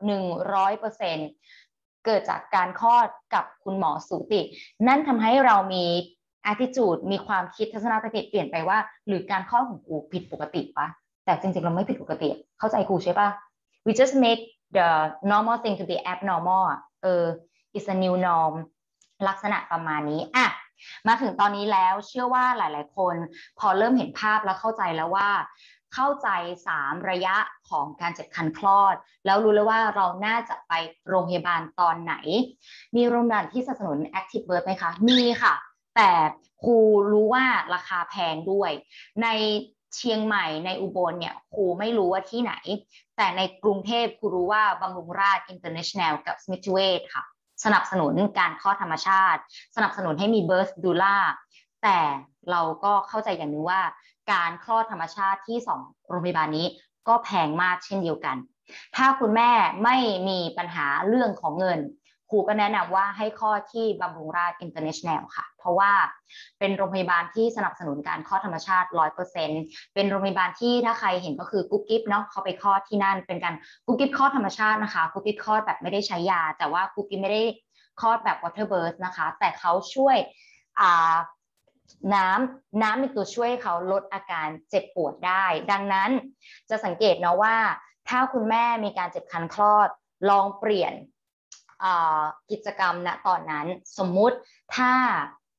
100%เกิดจากการคลอดกับคุณหมอสูตินั่นทำให้เรามี attitude มีความคิดทัศนคติเปลี่ยนไปว่าหรือการคลอดของกูผิดปกติปะแต่จริงๆเราไม่ผิดปกติเข้าใจกูใช่ปะ we just make the normal thing to be abnormal it's a new norm ลักษณะประมาณนี้อ่ะมาถึงตอนนี้แล้วเชื่อว่าหลายๆคนพอเริ่มเห็นภาพแล้วเข้าใจแล้วว่าเข้าใจ3ระยะของการเจ็บคันคลอดแล้วรู้แล้วว่าเราน่าจะไปโรงพยาบาลตอนไหนมีโรงพยาบาลที่สนับสนุน Active Birth ไหมคะมีค่ะแต่ครูรู้ว่าราคาแพงด้วยในเชียงใหม่ในอุบลเนี่ยครูไม่รู้ว่าที่ไหนแต่ในกรุงเทพครูรู้ว่าบำรุงราษฎร์ International กับ Smith Wade ค่ะสนับสนุนการคลอดธรรมชาติสนับสนุนให้มี birth doula แต่เราก็เข้าใจอย่างนึงว่าการคลอดธรรมชาติที่2โรงพยาบาลนี้ก็แพงมากเช่นเดียวกันถ้าคุณแม่ไม่มีปัญหาเรื่องของเงินครูก็แนะนำว่าให้คลอดที่บำรุงราษฎร์ International ค่ะเพราะว่าเป็นโรงพยาบาลที่สนับสนุนการคลอดธรรมชาติ 100% เป็นโรงพยาบาลที่ถ้าใครเห็นก็คือกุ๊กกิ๊บเนาะเขาไปคลอดที่นั่นเป็นการกุ๊กกิ๊บคลอดธรรมชาตินะคะกุ๊กกิ๊บคลอดแบบไม่ได้ใช้ยาแต่ว่ากุ๊กกิ๊บไม่ได้คลอดแบบ water birth นะคะแต่เขาช่วยน้ำเป็นตัวช่วยเขาลดอาการเจ็บปวดได้ดังนั้นจะสังเกตเนาะว่าถ้าคุณแม่มีการเจ็บคันคลอดลองเปลี่ยนกิจกรรมณตอนนั้นสมมุติถ้า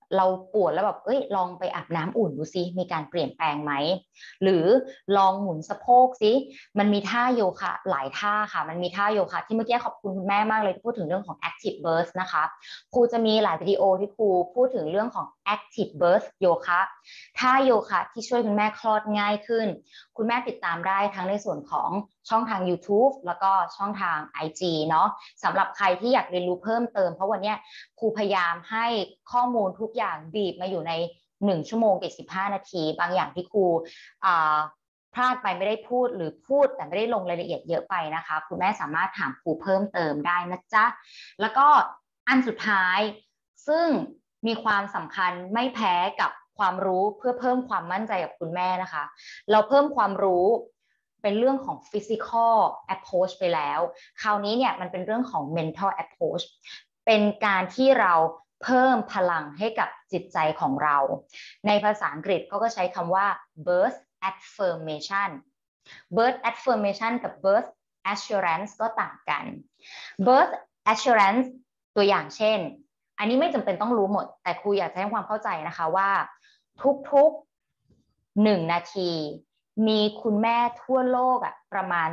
เราปวดแล้วแบบเอ้ยลองไปอาบน้ำอุ่นดูซิมีการเปลี่ยนแปลงไหมหรือลองหมุนสะโพกซิมันมีท่าโยคะหลายท่าค่ะมันมีท่าโยคะที่เมื่อกี้ขอบคุณคุณแม่มากเลยที่พูดถึงเรื่องของ active burst นะคะครูจะมีหลายวิดีโอที่ครูพูดถึงเรื่องของ active burst โยคะท่าโยคะที่ช่วยคุณแม่คลอดง่ายขึ้นคุณแม่ติดตามได้ทั้งในส่วนของช่องทาง YouTube แล้วก็ช่องทาง IG เนาะสำหรับใครที่อยากเรียนรู้เพิ่มเติมเพราะวันนี้ครูพยายามให้ข้อมูลทุกอย่างบีบมาอยู่ใน1 ชั่วโมงกับ15 นาทีบางอย่างที่ครูพลาดไปไม่ได้พูดหรือพูดแต่ไม่ได้ลงรายละเอียดเยอะไปนะคะคุณแม่สามารถถามครูเพิ่มเติมได้นะจ๊ะแล้วก็อันสุดท้ายซึ่งมีความสำคัญไม่แพ้กับความรู้เพื่อเพิ่มความมั่นใจกับคุณแม่นะคะเราเพิ่มความรู้เป็นเรื่องของ physical approach ไปแล้วคราวนี้เนี่ยมันเป็นเรื่องของ mental approach เป็นการที่เราเพิ่มพลังให้กับจิตใจของเราในภาษาอังกฤษเขาก็ใช้คำว่า burst affirmation burst affirmation กับ burst assurance ก็ต่างกัน burst assurance ตัวอย่างเช่นอันนี้ไม่จำเป็นต้องรู้หมดแต่ครูอยากจะให้ความเข้าใจนะคะว่าทุกๆ1 นาทีมีคุณแม่ทั่วโลกประมาณ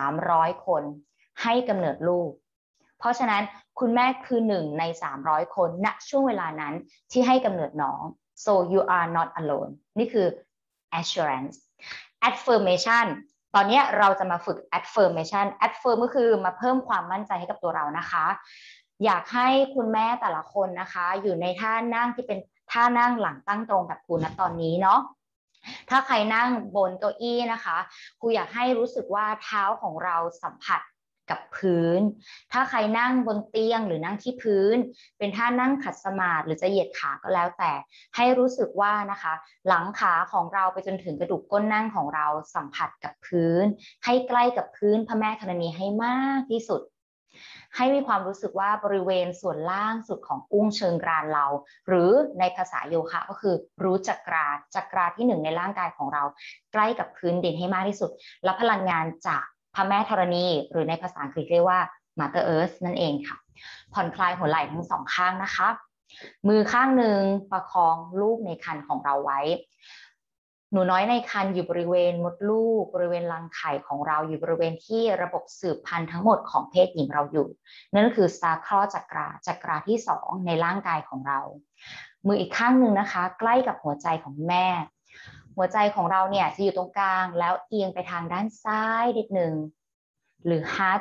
300 คนให้กำเนิดลูกเพราะฉะนั้นคุณแม่คือ1 ใน300 คนณช่วงเวลานั้นที่ให้กำเนิดน้อง so you are not alone นี่คือ assurance affirmation ตอนนี้เราจะมาฝึก affirmation affirm ก็คือมาเพิ่มความมั่นใจให้กับตัวเรานะคะอยากให้คุณแม่แต่ละคนนะคะอยู่ในท่านั่งที่เป็นท่านั่งหลังตั้งตรงแบบครูณตอนนี้เนาะถ้าใครนั่งบนเก้าอี้นะคะครูอยากให้รู้สึกว่าเท้าของเราสัมผัสกับพื้นถ้าใครนั่งบนเตียงหรือนั่งที่พื้นเป็นท่านั่งขัดสมาธิหรือจะเหยียดขาก็แล้วแต่ให้รู้สึกว่านะคะหลังขาของเราไปจนถึงกระดูกก้นนั่งของเราสัมผัสกับพื้นให้ใกล้กับพื้นพระแม่ธรณีให้มากที่สุดให้มีความรู้สึกว่าบริเวณส่วนล่างสุดของอุ้งเชิงกรานเราหรือในภาษาโยคะก็คือรู้จักราที่1ในร่างกายของเราใกล้กับพื้นดินให้มากที่สุดและพลังงานจากพระแม่ธรณีหรือในภาษาอังกฤษเรียกว่า Mother Earth นั่นเองค่ะผ่อนคลายหัวไหล่ทั้งสองข้างนะคะมือข้างหนึ่งประคองลูกในครรภ์ของเราไว้หนูน้อยในครรภ์อยู่บริเวณมดลูกบริเวณรังไข่ของเราอยู่บริเวณที่ระบบสืบพันธุ์ทั้งหมดของเพศหญิงเราอยู่นั่นก็คือsacral chakraที่2ในร่างกายของเรามืออีกข้างหนึ่งนะคะใกล้กับหัวใจของแม่หัวใจของเราเนี่ยจะอยู่ตรงกลางแล้วเอียงไปทางด้านซ้ายนิดนึงหรือ heart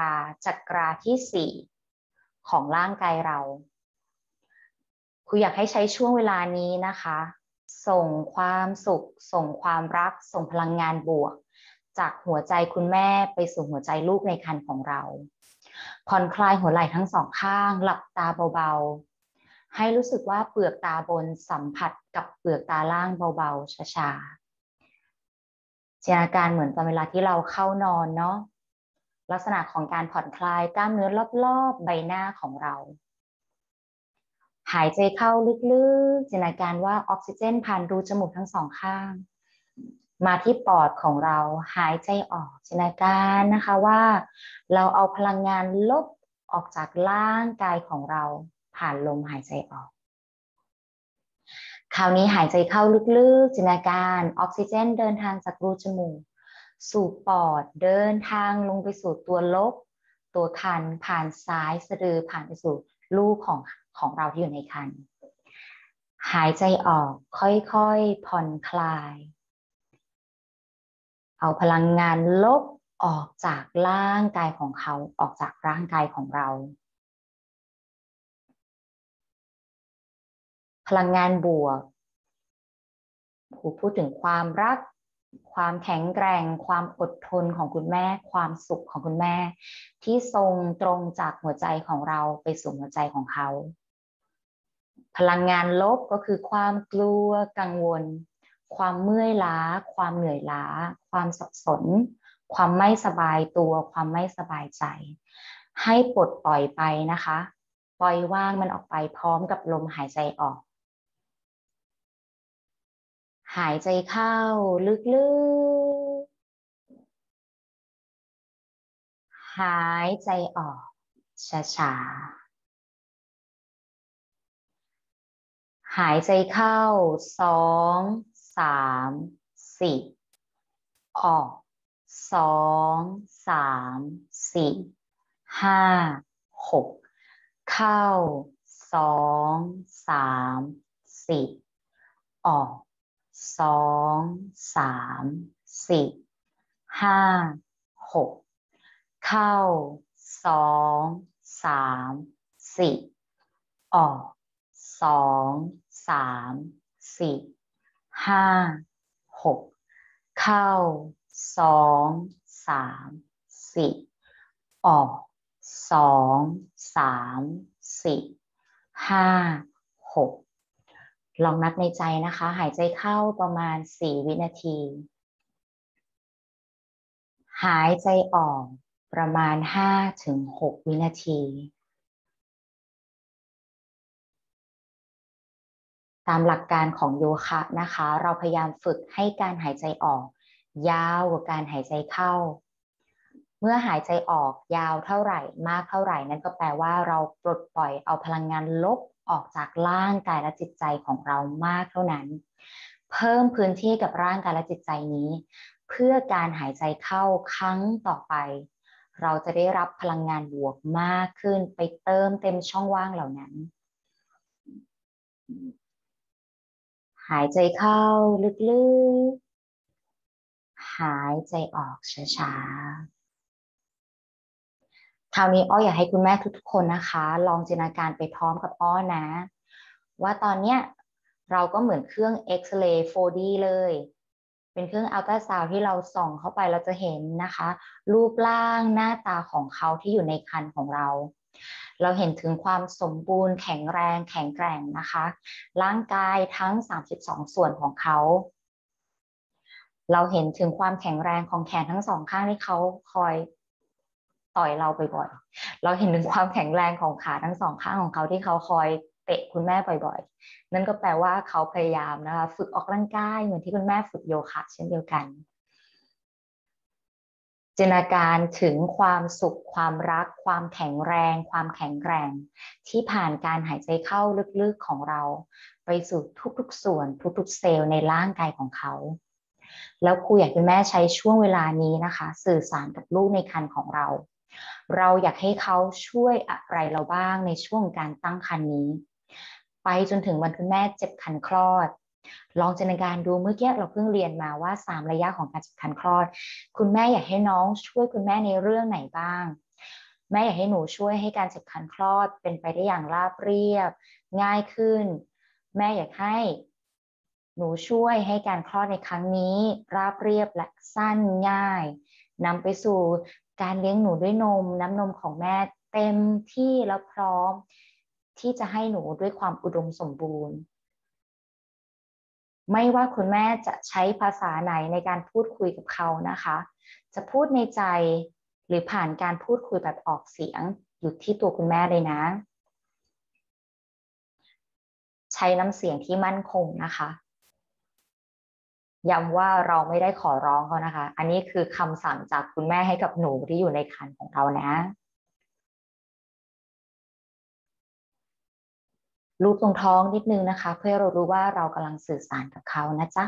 chakraที่4ของร่างกายเราคุณอยากให้ใช้ช่วงเวลานี้นะคะส่งความสุขส่งความรักส่งพลังงานบวกจากหัวใจคุณแม่ไปสู่หัวใจลูกในครรภ์ของเราผ่อนคลายหัวไหล่ทั้งสองข้างหลับตาเบาๆให้รู้สึกว่าเปลือกตาบนสัมผัสกับเปลือกตาล่างเบาๆช้าๆจินตนาการเหมือนตอนเวลาที่เราเข้านอนเนาะลักษณะของการผ่อนคลายกล้ามเนื้อรอบๆใบหน้าของเราหายใจเข้าลึกๆจินตนาการว่าออกซิเจนผ่านรูจมูกทั้งสองข้างมาที่ปอดของเราหายใจออกจินตนาการนะคะว่าเราเอาพลังงานลบออกจากร่างกายของเราผ่านลมหายใจออกคราวนี้หายใจเข้าลึกๆจินตนาการออกซิเจนเดินทางจากรูจมูกสู่ปอดเดินทางลงไปสู่ตัวลบตัวคันผ่านซ้ายสะดือผ่านไปสู่ลูกของเราที่อยู่ในครรภ์หายใจออกค่อยๆผ่อนคลายเอาพลังงานลบออกจากร่างกายของเขาออกจากร่างกายของเราพลังงานบวกครูพูดถึงความรักความแข็งแกร่งความอดทนของคุณแม่ความสุขของคุณแม่ที่ทรงตรงจากหัวใจของเราไปสู่หัวใจของเขาพลังงานลบก็คือความกลัวกังวลความเมื่อยล้าความเหนื่อยล้าความสับสนความไม่สบายตัวความไม่สบายใจให้ปลดปล่อยไปนะคะปล่อยวางมันออกไปพร้อมกับลมหายใจออกหายใจเข้าลึกๆหายใจออกช้าหายใจเข้า2 3 4ออก2 3 4 5 6เข้า2 3 4ออก2 3 4 5 6เข้า2 3 4ออก2 3 4 5 6เข้า2 3 4ออก2 3 4 5 6ลองนับในใจนะคะหายใจเข้าประมาณ4 วินาทีหายใจออกประมาณ5 ถึง 6 วินาทีตามหลักการของโยคะนะคะเราพยายามฝึกให้การหายใจออกยาวกว่าการหายใจเข้าเมื่อหายใจออกยาวเท่าไหร่มากเท่าไหร่นั่นก็แปลว่าเราปลดปล่อยเอาพลังงานลบออกจากร่างกายและจิตใจของเรามากเท่านั้นเพิ่มพื้นที่กับร่างกายและจิตใจนี้เพื่อการหายใจเข้าครั้งต่อไปเราจะได้รับพลังงานบวกมากขึ้นไปเติมเต็มช่องว่างเหล่านั้นหายใจเข้าลึกๆหายใจออกช้าๆคราวนี้อ้ออยากให้คุณแม่ทุกๆคนนะคะลองจินตนาการไปพร้อมกับอ้อนะว่าตอนเนี้ยเราก็เหมือนเครื่องเอ็กซเรย์ 4D เลยเป็นเครื่องอัลตราซาวด์ที่เราส่องเข้าไปเราจะเห็นนะคะรูปร่างหน้าตาของเขาที่อยู่ในครรภ์ของเราเราเห็นถึงความสมบูรณ์แข็งแรงแข็งแกร่งนะคะร่างกายทั้ง32ส่วนของเขาเราเห็นถึงความแข็งแรงของแขนทั้งสองข้างที่เขาคอยต่อยเราบ่อยๆเราเห็นถึงความแข็งแรงของขาทั้งสองข้างของเขาที่เขาคอยเตะคุณแม่บ่อยๆนั่นก็แปลว่าเขาพยายามนะคะฝึกออกกำลังกายเหมือนที่คุณแม่ฝึกโยคะเช่นเดียวกันจินตนาการถึงความสุขความรักความแข็งแรงความแข็งแกร่งที่ผ่านการหายใจเข้าลึกๆของเราไปสู่ทุกๆส่วนทุกๆเซลล์ในร่างกายของเขาแล้วครูอยากให้แม่ใช้ช่วงเวลานี้นะคะสื่อสารกับลูกในครรภ์ของเราเราอยากให้เขาช่วยอะไรเราบ้างในช่วงการตั้งครรภ์นี้ไปจนถึงวันคุณแม่เจ็บครรภ์คลอดลองจินตนาการดูเมื่อกี้เราเพิ่งเรียนมาว่า3 ระยะของการเจ็บครรภ์คลอดคุณแม่อยากให้น้องช่วยคุณแม่ในเรื่องไหนบ้างแม่อยากให้หนูช่วยให้การเจ็บครรภ์คลอดเป็นไปได้อย่างราบเรียบง่ายขึ้นแม่อยากให้หนูช่วยให้การคลอดในครั้งนี้ราบเรียบและสั้นง่ายนำไปสู่การเลี้ยงหนูด้วยนมน้ำนมของแม่เต็มที่แล้วพร้อมที่จะให้หนูด้วยความอุดมสมบูรณ์ไม่ว่าคุณแม่จะใช้ภาษาไหนในการพูดคุยกับเขานะคะจะพูดในใจหรือผ่านการพูดคุยแบบออกเสียงอยู่ที่ตัวคุณแม่เลยนะใช้น้ำเสียงที่มั่นคงนะคะย้ำว่าเราไม่ได้ขอร้องเขานะคะอันนี้คือคำสั่งจากคุณแม่ให้กับหนูที่อยู่ในครรภ์ของเรานะลูบตรงท้องนิดนึงนะคะเพื่อเรารู้ว่าเรากำลังสื่อสารกับเขานะจ๊ะ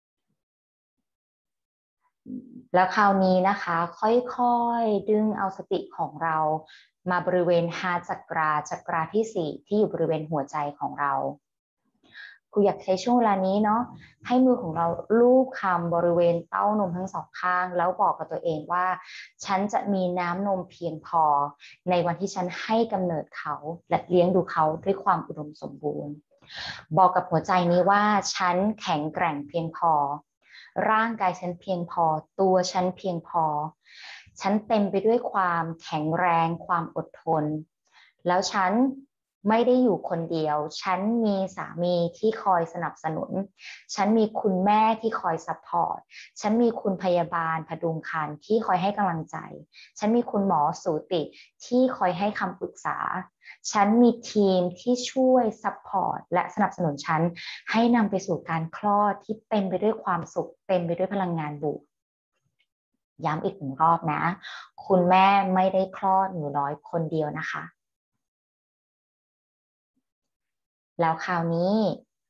แล้วคราวนี้นะคะค่อยๆดึงเอาสติของเรามาบริเวณฮาจักราจักราที่4ที่อยู่บริเวณหัวใจของเราครูอยากใช้ช่วงเวลานี้เนาะให้มือของเราลูบคำบริเวณเต้านมทั้งสองข้างแล้วบอกกับตัวเองว่าฉันจะมีน้ำนมเพียงพอในวันที่ฉันให้กำเนิดเขาและเลี้ยงดูเขาด้วยความอุดมสมบูรณ์บอกกับหัวใจนี้ว่าฉันแข็งแกร่งเพียงพอร่างกายฉันเพียงพอตัวฉันเพียงพอฉันเต็มไปด้วยความแข็งแรงความอดทนแล้วฉันไม่ได้อยู่คนเดียวฉันมีสามีที่คอยสนับสนุนฉันมีคุณแม่ที่คอยซัพพอร์ตฉันมีคุณพยาบาลพดุงครรภ์ที่คอยให้กำลังใจฉันมีคุณหมอสูติที่คอยให้คำปรึกษาฉันมีทีมที่ช่วยซัพพอร์ตและสนับสนุนฉันให้นำไปสู่การคลอดที่เต็มไปด้วยความสุขเต็มไปด้วยพลังงานบวกย้ำอีก1 รอบนะคุณแม่ไม่ได้คลอดหนูน้อยคนเดียวนะคะแล้วคราวนี้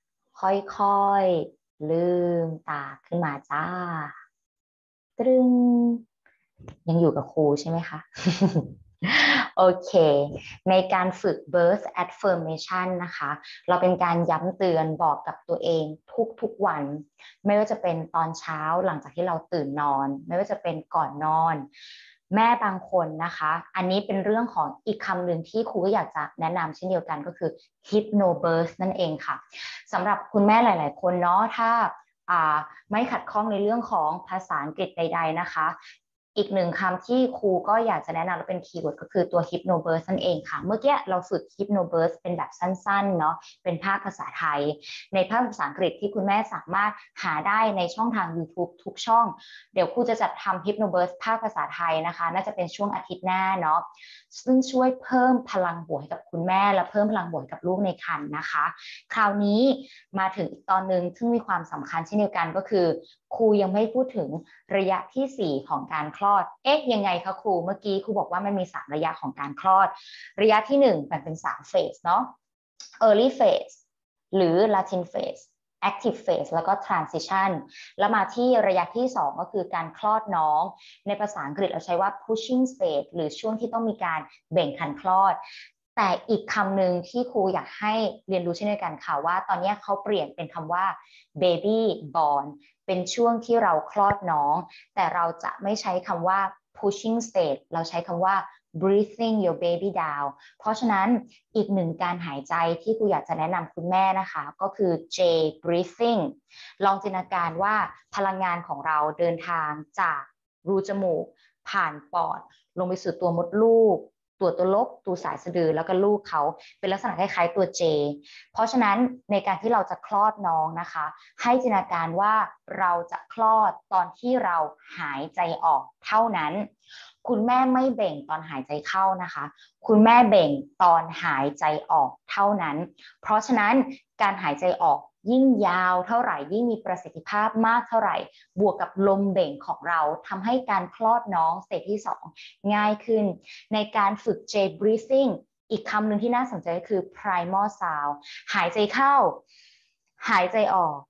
ค่อยๆลืมตาขึ้นมาจ้าตรึงยังอยู่กับครูใช่ไหมคะ โอเคในการฝึก burst affirmation นะคะเราเป็นการย้ำเตือนบอกกับตัวเองทุกวันไม่ว่าจะเป็นตอนเช้าหลังจากที่เราตื่นนอนไม่ว่าจะเป็นก่อนนอนแม่บางคนนะคะอันนี้เป็นเรื่องของอีกคำหนึ่งที่ครูก็อยากจะแนะนำเช่นเดียวกันก็คือ hypnoburst นั่นเองค่ะสำหรับคุณแม่หลายๆคนเนาะถ้าไม่ขัดข้องในเรื่องของภาษาอังกฤษใดๆนะคะอีกหนึ่งคำที่ครูก็อยากจะแนะนำและเป็นคีย์เวิร์ดก็คือตัว hypnoburst นั่นเองค่ะเมื่อกี้เราฝึก hypnoburst เป็นแบบสั้นๆเนาะเป็นภาคภาษาไทยในภาคภาษาอังกฤษที่คุณแม่สามารถหาได้ในช่องทาง YouTube ทุกช่องเดี๋ยวครูจะจัดทำ hypnoburst ภาคภาษาไทยนะคะน่าจะเป็นช่วงอาทิตย์หน้าเนาะซึ่งช่วยเพิ่มพลังบวกให้กับคุณแม่และเพิ่มพลังบวกให้กับลูกในครรภ์นะคะคราวนี้มาถึงอีกตอนหนึ่งซึ่งมีความสำคัญเช่นเดียวกันก็คือครูยังไม่พูดถึงระยะที่4ของการคลอดยังไงคะครูเมื่อกี้ครูบอกว่ามันมี3ระยะของการคลอดระยะที่1แบ่งเป็น3เฟสเนาะ early phase หรือ latent phase active phase แล้วก็ transition แล้วมาที่ระยะที่2ก็คือการคลอดน้องในภาษาอังกฤษเราใช้ว่า pushing stage หรือช่วงที่ต้องมีการเบ่งคันคลอดแต่อีกคำหนึ่งที่ครูอยากให้เรียนรู้เช่นเดียวกันค่ะว่าตอนนี้เขาเปลี่ยนเป็นคำว่า baby born เป็นช่วงที่เราคลอดน้องแต่เราจะไม่ใช้คำว่า pushing stage เราใช้คำว่า breathing your baby down เพราะฉะนั้นอีกหนึ่งการหายใจที่ครูอยากจะแนะนำคุณแม่นะคะก็คือ J breathing ลองจินตนาการว่าพลังงานของเราเดินทางจากรูจมูกผ่านปอดลงไปสู่ตัวมดลูกตัวลกตัวสายสะดือแล้วก็ลูกเขาเป็นลักษณะคล้ายๆตัว J เพราะฉะนั้นในการที่เราจะคลอดน้องนะคะให้จินตนาการว่าเราจะคลอดตอนที่เราหายใจออกเท่านั้นคุณแม่ไม่เบ่งตอนหายใจเข้านะคะคุณแม่เบ่งตอนหายใจออกเท่านั้นเพราะฉะนั้นการหายใจออกยิ่งยาวเท่าไหร่ยิ่งมีประสิทธิภาพมากเท่าไหร่บวกกับลมเบ่งของเราทำให้การคลอดน้องสเตจที่2ง่ายขึ้นในการฝึก J breathing อีกคำหนึ่งที่น่าสนใจก็คือ primal sound หายใจเข้าหายใจออก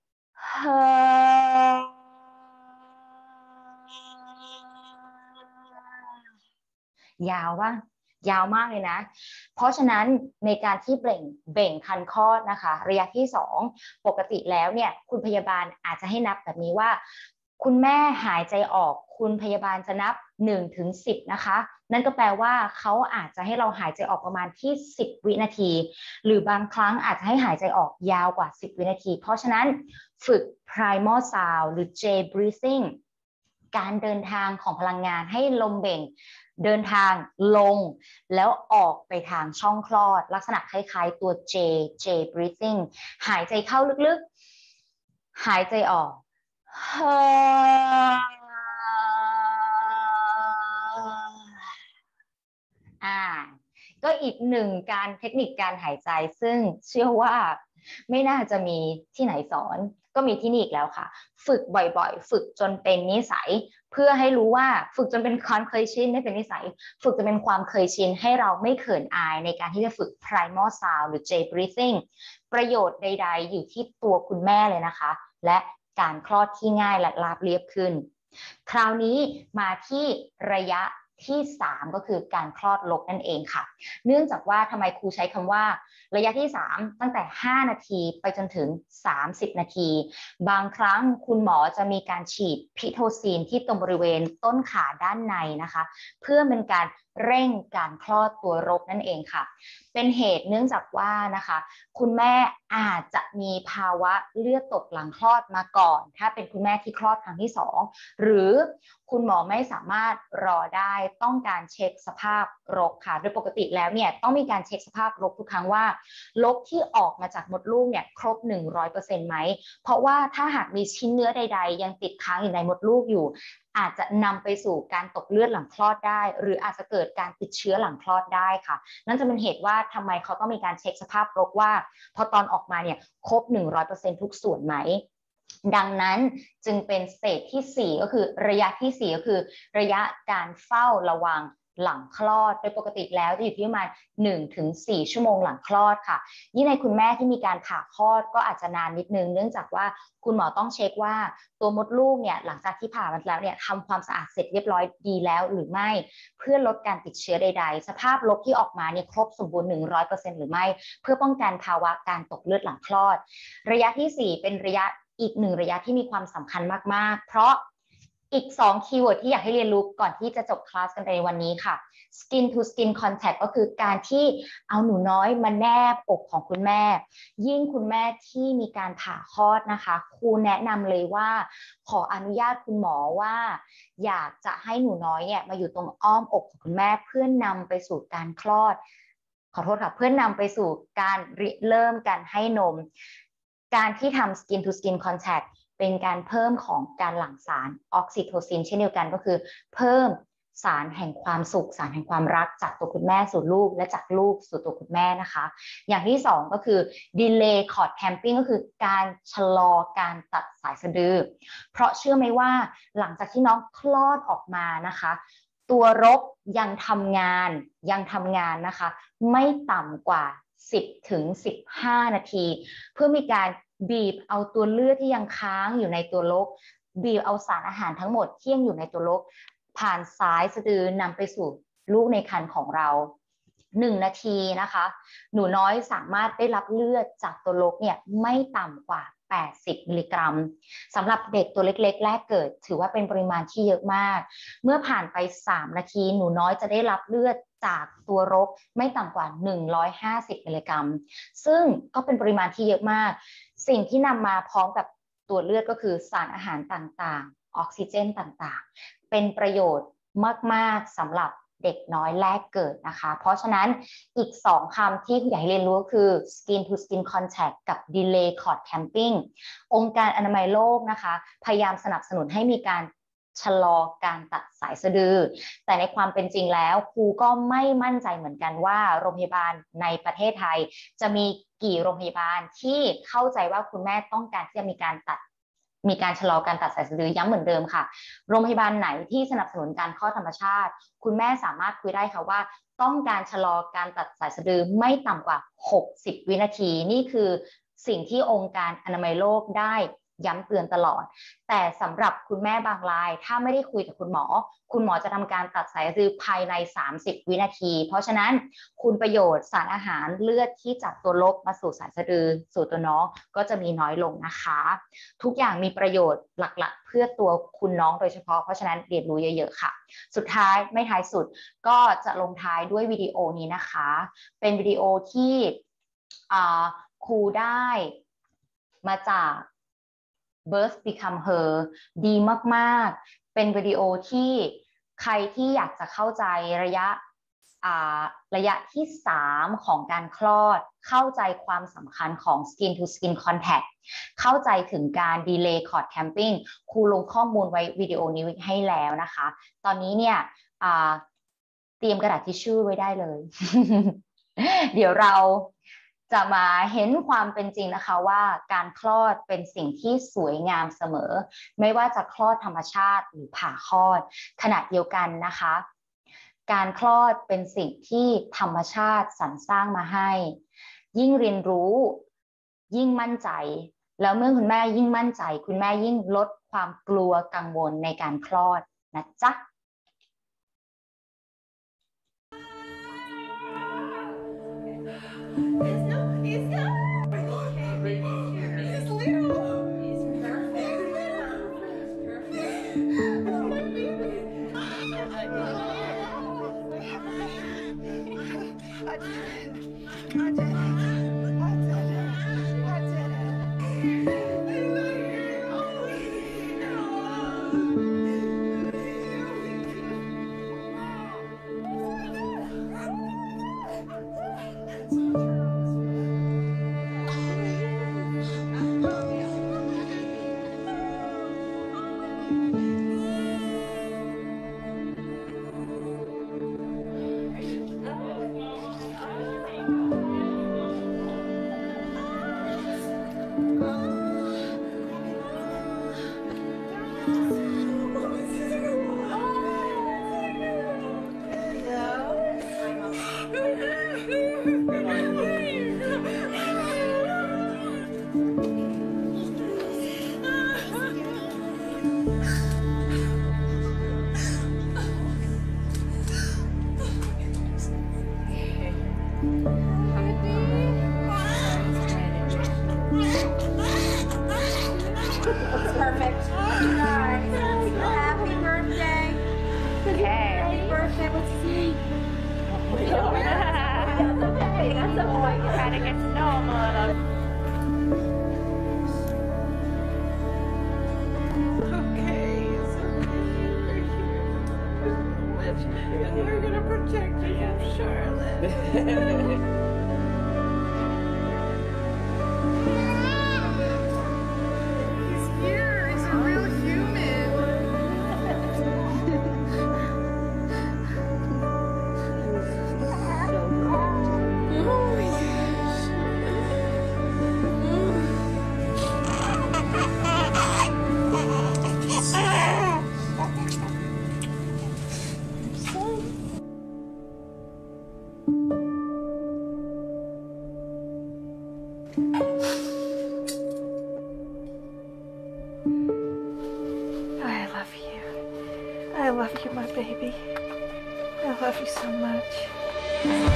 ยาวว่ายาวมากเลยนะเพราะฉะนั้นในการที่เบ่งคันคลอดนะคะระยะที่2ปกติแล้วเนี่ยคุณพยาบาลอาจจะให้นับแบบนี้ว่าคุณแม่หายใจออกคุณพยาบาลจะนับ1 ถึง 10นะคะนั่นก็แปลว่าเขาอาจจะให้เราหายใจออกประมาณที่10 วินาทีหรือบางครั้งอาจจะให้หายใจออกยาวกว่า10 วินาทีเพราะฉะนั้นฝึก primal sound หรือ J breathing การเดินทางของพลังงานให้ลมเบ่งเดินทางลงแล้วออกไปทางช่องคลอดลักษณะคล้ายๆตัว J breathing หายใจเข้าลึกๆหายใจออกอ่าก็อีกหนึ่งการเทคนิคการหายใจซึ่งเชื่อว่าไม่น่าจะมีที่ไหนสอนก็มีที่นี่อีกแล้วค่ะฝึกบ่อยๆฝึกจนเป็นนิสัยเพื่อให้รู้ว่าฝึกจนเป็นความเคยชินไม่เป็นนิสัยฝึกจนเป็นความเคยชินให้เราไม่เขินอายในการที่จะฝึก primal sound หรือ J breathing ประโยชน์ใดๆอยู่ที่ตัวคุณแม่เลยนะคะและการคลอดที่ง่ายและราบเรียบขึ้นคราวนี้มาที่ระยะที่3ก็คือการคลอดลกนั่นเองค่ะเนื่องจากว่าทำไมครูใช้คำว่าระยะที่3ตั้งแต่5นาทีไปจนถึง30นาทีบางครั้งคุณหมอจะมีการฉีดพิโทซีนที่ตรงบริเวณต้นขาด้านในนะคะเพื่อเป็นการเร่งการคลอดตัวรกนั่นเองค่ะเป็นเหตุเนื่องจากว่านะคะคุณแม่อาจจะมีภาวะเลือดตกหลังคลอดมาก่อนถ้าเป็นคุณแม่ที่คลอดครั้งที่2หรือคุณหมอไม่สามารถรอได้ต้องการเช็คสภาพรกค่ะโดยปกติแล้วเนี่ยต้องมีการเช็คสภาพรกทุกครั้งว่ารกที่ออกมาจากมดลูกเนี่ยครบ 100% ไหมเพราะว่าถ้าหากมีชิ้นเนื้อใดๆยังติดค้างอยู่ในมดลูกอยู่อาจจะนำไปสู่การตกเลือดหลังคลอดได้หรืออาจจะเกิดการติดเชื้อหลังคลอดได้ค่ะนั่นจะเป็นเหตุว่าทำไมเขาต้องมีการเช็คสภาพรกว่าพอตอนออกมาเนี่ยครบ 100% ทุกส่วนไหมดังนั้นจึงเป็นสเตจที่4ก็คือระยะที่4ก็คือระยะการเฝ้าระวังหลังคลอดโดยปกติแล้วจะอยู่ที่ประมาณ1 ถึง 4 ชั่วโมงหลังคลอดค่ะยิ่งในคุณแม่ที่มีการผ่าคลอดก็อาจจะนานนิดนึงเนื่องจากว่าคุณหมอต้องเช็คว่าตัวมดลูกเนี่ยหลังจากที่ผ่ามันแล้วเนี่ยทำความสะอาดเสร็จเรียบร้อยดีแล้วหรือไม่เพื่อลดการติดเชื้อใดๆสภาพลบที่ออกมาเนี่ยครบสมบูรณ์100%หรือไม่เพื่อป้องกันภาวะการตกเลือดหลังคลอดระยะที่4เป็นระยะอีก1ระยะที่มีความสำคัญมากๆเพราะอีก2คีย์เวิร์ดที่อยากให้เรียนรู้ก่อนที่จะจบคลาสกันในวันนี้ค่ะ skin to skin contact ก็คือการที่เอาหนูน้อยมาแนบอกของคุณแม่ยิ่งคุณแม่ที่มีการผ่าคลอดนะคะครูแนะนำเลยว่าขออนุญาตคุณหมอว่าอยากจะให้หนูน้อยเนี่ยมาอยู่ตรงอ้อมอกของคุณแม่เพื่อนำไปสู่การคลอดขอโทษค่ะเพื่อนำไปสู่การเริ่มการให้นมการที่ทำ skin to skin contact เป็นการเพิ่มของการหลั่งสารออกซิโทซินเช่นเดียวกันก็คือเพิ่มสารแห่งความสุขสารแห่งความรักจากตัวคุณแม่สู่ลูกและจากลูกสู่ตัวคุณแม่นะคะอย่างที่2ก็คือ delay cord clamping ก็คือการชะลอการตัดสายสะดือเพราะเชื่อไหมว่าหลังจากที่น้องคลอดออกมานะคะตัวรกยังทำงานนะคะไม่ต่ำกว่า10 ถึง 15 นาทีเพื่อมีการบีบเอาตัวเลือดที่ยังค้างอยู่ในตัวรกบีบเอาสารอาหารทั้งหมดที่ยังอยู่ในตัวรกผ่านสายสะดือนำไปสู่ลูกในครรภ์ของเรา1 นาทีนะคะหนูน้อยสามารถได้รับเลือดจากตัวรกเนี่ยไม่ต่ำกว่า80 มิลลิกรัมสำหรับเด็กตัวเล็กๆแรกเกิดถือว่าเป็นปริมาณที่เยอะมากเมื่อผ่านไป3 นาทีหนูน้อยจะได้รับเลือดจากตัวรกไม่ต่ำกว่า150 มิลลิกรัมซึ่งก็เป็นปริมาณที่เยอะมากสิ่งที่นำมาพร้อมกับตัวเลือดก็คือสารอาหารต่างๆออกซิเจนต่างๆเป็นประโยชน์มากๆสำหรับเด็กน้อยแรกเกิดนะคะเพราะฉะนั้นอีก2 คำที่อยากให้เรียนรู้คือ skin to skin contact กับ delay cord clamping องค์การอนามัยโลกนะคะพยายามสนับสนุนให้มีการชะลอการตัดสายสะดือแต่ในความเป็นจริงแล้วครูก็ไม่มั่นใจเหมือนกันว่าโรงพยาบาลในประเทศไทยจะมีกี่โรงพยาบาลที่เข้าใจว่าคุณแม่ต้องการที่จะมีการชะลอการตัดสายสะดือย้ำเหมือนเดิมค่ะโรงพยาบาลไหนที่สนับสนุนการคลอดธรรมชาติคุณแม่สามารถคุยได้ค่ะว่าต้องการชะลอการตัดสายสะดือไม่ต่ำกว่า60 วินาทีนี่คือสิ่งที่องค์การอนามัยโลกได้ย้ำเตือนตลอดแต่สำหรับคุณแม่บางรายถ้าไม่ได้คุยกับคุณหมอจะทำการตัดสายสะดือภายใน30 วินาทีเพราะฉะนั้นคุณประโยชน์สารอาหารเลือดที่จากตัวลบมาสู่สายสะดือสู่ตัวน้องก็จะมีน้อยลงนะคะทุกอย่างมีประโยชน์หลักๆเพื่อตัวคุณน้องโดยเฉพาะเพราะฉะนั้นเรียนรู้เยอะๆค่ะสุดท้ายไม่ท้ายสุดก็จะลงท้ายด้วยวิดีโอนี้นะคะเป็นวิดีโอที่ครูได้มาจาก Birth Become Her ดีมากๆเป็นวิดีโอที่ใครที่อยากจะเข้าใจระยะที่3ของการคลอดเข้าใจความสำคัญของ skin to skin contact เข้าใจถึงการ delay cord clamping ครูลงข้อมูลไว้วิดีโอนี้ให้แล้วนะคะตอนนี้เนี่ยเตรียมกระดาษทิชชู่ไว้ได้เลย เดี๋ยวเราจะมาเห็นความเป็นจริงนะคะว่าการคลอดเป็นสิ่งที่สวยงามเสมอไม่ว่าจะคลอดธรรมชาติหรือผ่าคลอดขณะเดียวกันนะคะการคลอดเป็นสิ่งที่ธรรมชาติสรรสร้างมาให้ยิ่งเรียนรู้ยิ่งมั่นใจแล้วเมื่อคุณแม่ยิ่งมั่นใจคุณแม่ยิ่งลดความกลัวกังวลในการคลอดนะจ๊ะ It's perfect. Nice. Happy birthday. Okay. Happy birthday. What's his name? Hey, that's a boy. Trying to get to know him a little. Okay, it's okay. We're gonna protect you, Charlotte. He's here. He's a real human. Oh, yes. I love you. I love you, my baby. I love you so much.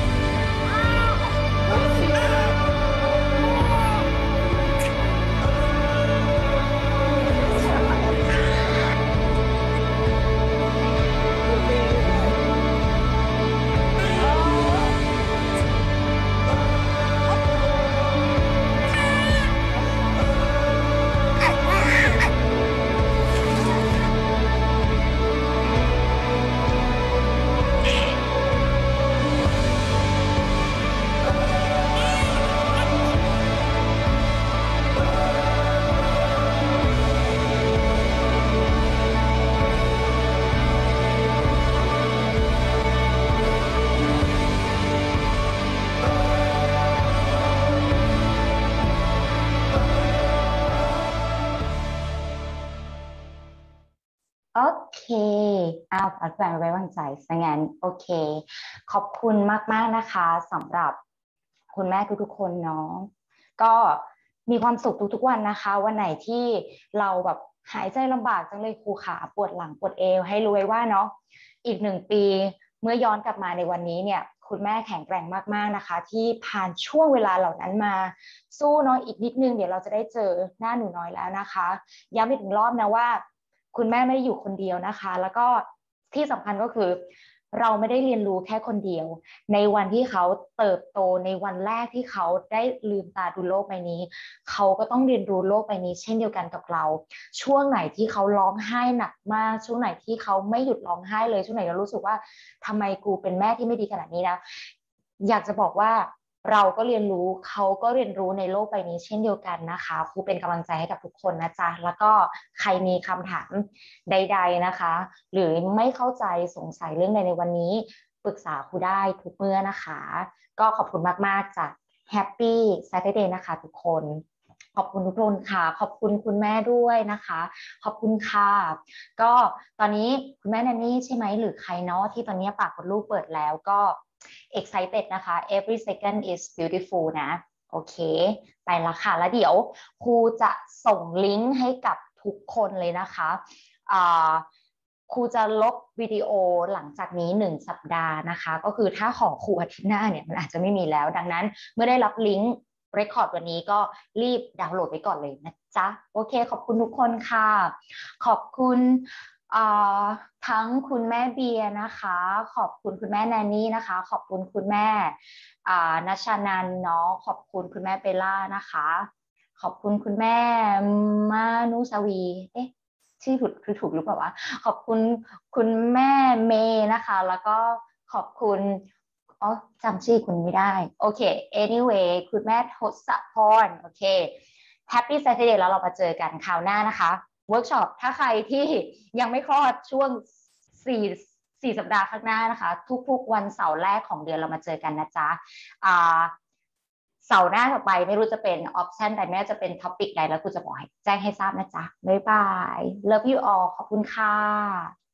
โอเคปัดแปลไว้วางใจซะงั้นโอเค ขอบคุณมากๆนะคะสำหรับคุณแม่ทุกๆคนเนาะก็มีความสุขทุกๆวันนะคะวันไหนที่เราแบบหายใจลำบากจังเลยครูขาปวดหลังปวดเอวให้รู้ไว้ว่าเนาะอีก1 ปีเมื่อย้อนกลับมาในวันนี้เนี่ยคุณแม่แข็งแกร่งมากๆนะคะที่ผ่านช่วงเวลาเหล่านั้นมาสู้เนาะอีกนิดนึงเดี๋ยวเราจะได้เจอหน้าหนูน้อยแล้วนะคะย้ำอีก1 รอบนะว่าคุณแม่ไม่ได้อยู่คนเดียวนะคะแล้วก็ที่สำคัญก็คือเราไม่ได้เรียนรู้แค่คนเดียวในวันที่เขาเติบโตในวันแรกที่เขาได้ลืมตาดูโลกใบนี้เขาก็ต้องเรียนรู้โลกใบนี้เช่นเดียวกันกับเราช่วงไหนที่เขาร้องไห้หนักมากช่วงไหนที่เขาไม่หยุดร้องไห้เลยช่วงไหนเรารู้สึกว่าทำไมกูเป็นแม่ที่ไม่ดีขนาดนี้นะอยากจะบอกว่าเราก็เรียนรู้เขาก็เรียนรู้ในโลกใบนี้เช่นเดียวกันนะคะครูเป็นกำลังใจให้กับทุกคนนะจ๊ะแล้วก็ใครมีคำถามใดๆนะคะหรือไม่เข้าใจสงสัยเรื่องใดในวันนี้ปรึกษาครูได้ทุกเมื่อนะคะก็ขอบคุณมากๆจาก Happy Saturday นะคะทุกคนขอบคุณทุกคนค่ะขอบคุณคุณแม่ด้วยนะคะขอบคุณค่ะก็ตอนนี้คุณแม่แนนนี่ใช่ไหมหรือใครเนาะที่ตอนนี้ปากมดลูกเปิดแล้วก็ excited นะคะ every second is beautiful นะโอเคไปละค่ะแล้วเดี๋ยวครูจะส่งลิงก์ให้กับทุกคนเลยนะคะครูจะลบวิดีโอหลังจากนี้1 สัปดาห์นะคะก็คือถ้าของครูอาทิตย์หน้าเนี่ยมันอาจจะไม่มีแล้วดังนั้นเมื่อได้รับลิงก์เรคคอร์ดวันนี้ก็รีบดาวน์โหลดไว้ก่อนเลยนะจ๊ะโอเคขอบคุณทุกคนค่ะขอบคุณทั้งคุณแม่เบียร์นะคะขอบคุณคุณแม่แนนนี่นะคะขอบคุณคุณแม่นัชชานันเนาะขอบคุณคุณแม่เบลล่านะคะขอบคุณคุณแม่มานุสวีชื่อถูกหรือเปล่าวะขอบคุณคุณแม่เมย์นะคะแล้วก็ขอบคุณจำชื่อคุณไม่ได้โอเค anyway คุณแม่ทศพรโอเค Happy Saturday แล้วเรามาเจอกันคราวหน้านะคะเวิร์กช็อปถ้าใครที่ยังไม่คลอดช่วง4 สัปดาห์ข้างหน้านะคะทุกๆวันเสาร์แรกของเดือนเรามาเจอกันนะจ๊ะเสาร์หน้าต่อไปไม่รู้จะเป็นออปชันใดไม่ว่าจะเป็นท็อปิกใดแล้วกูจะบอกให้แจ้งให้ทราบนะจ๊ะบ๊ายบาย Love you all ขอบคุณค่ะ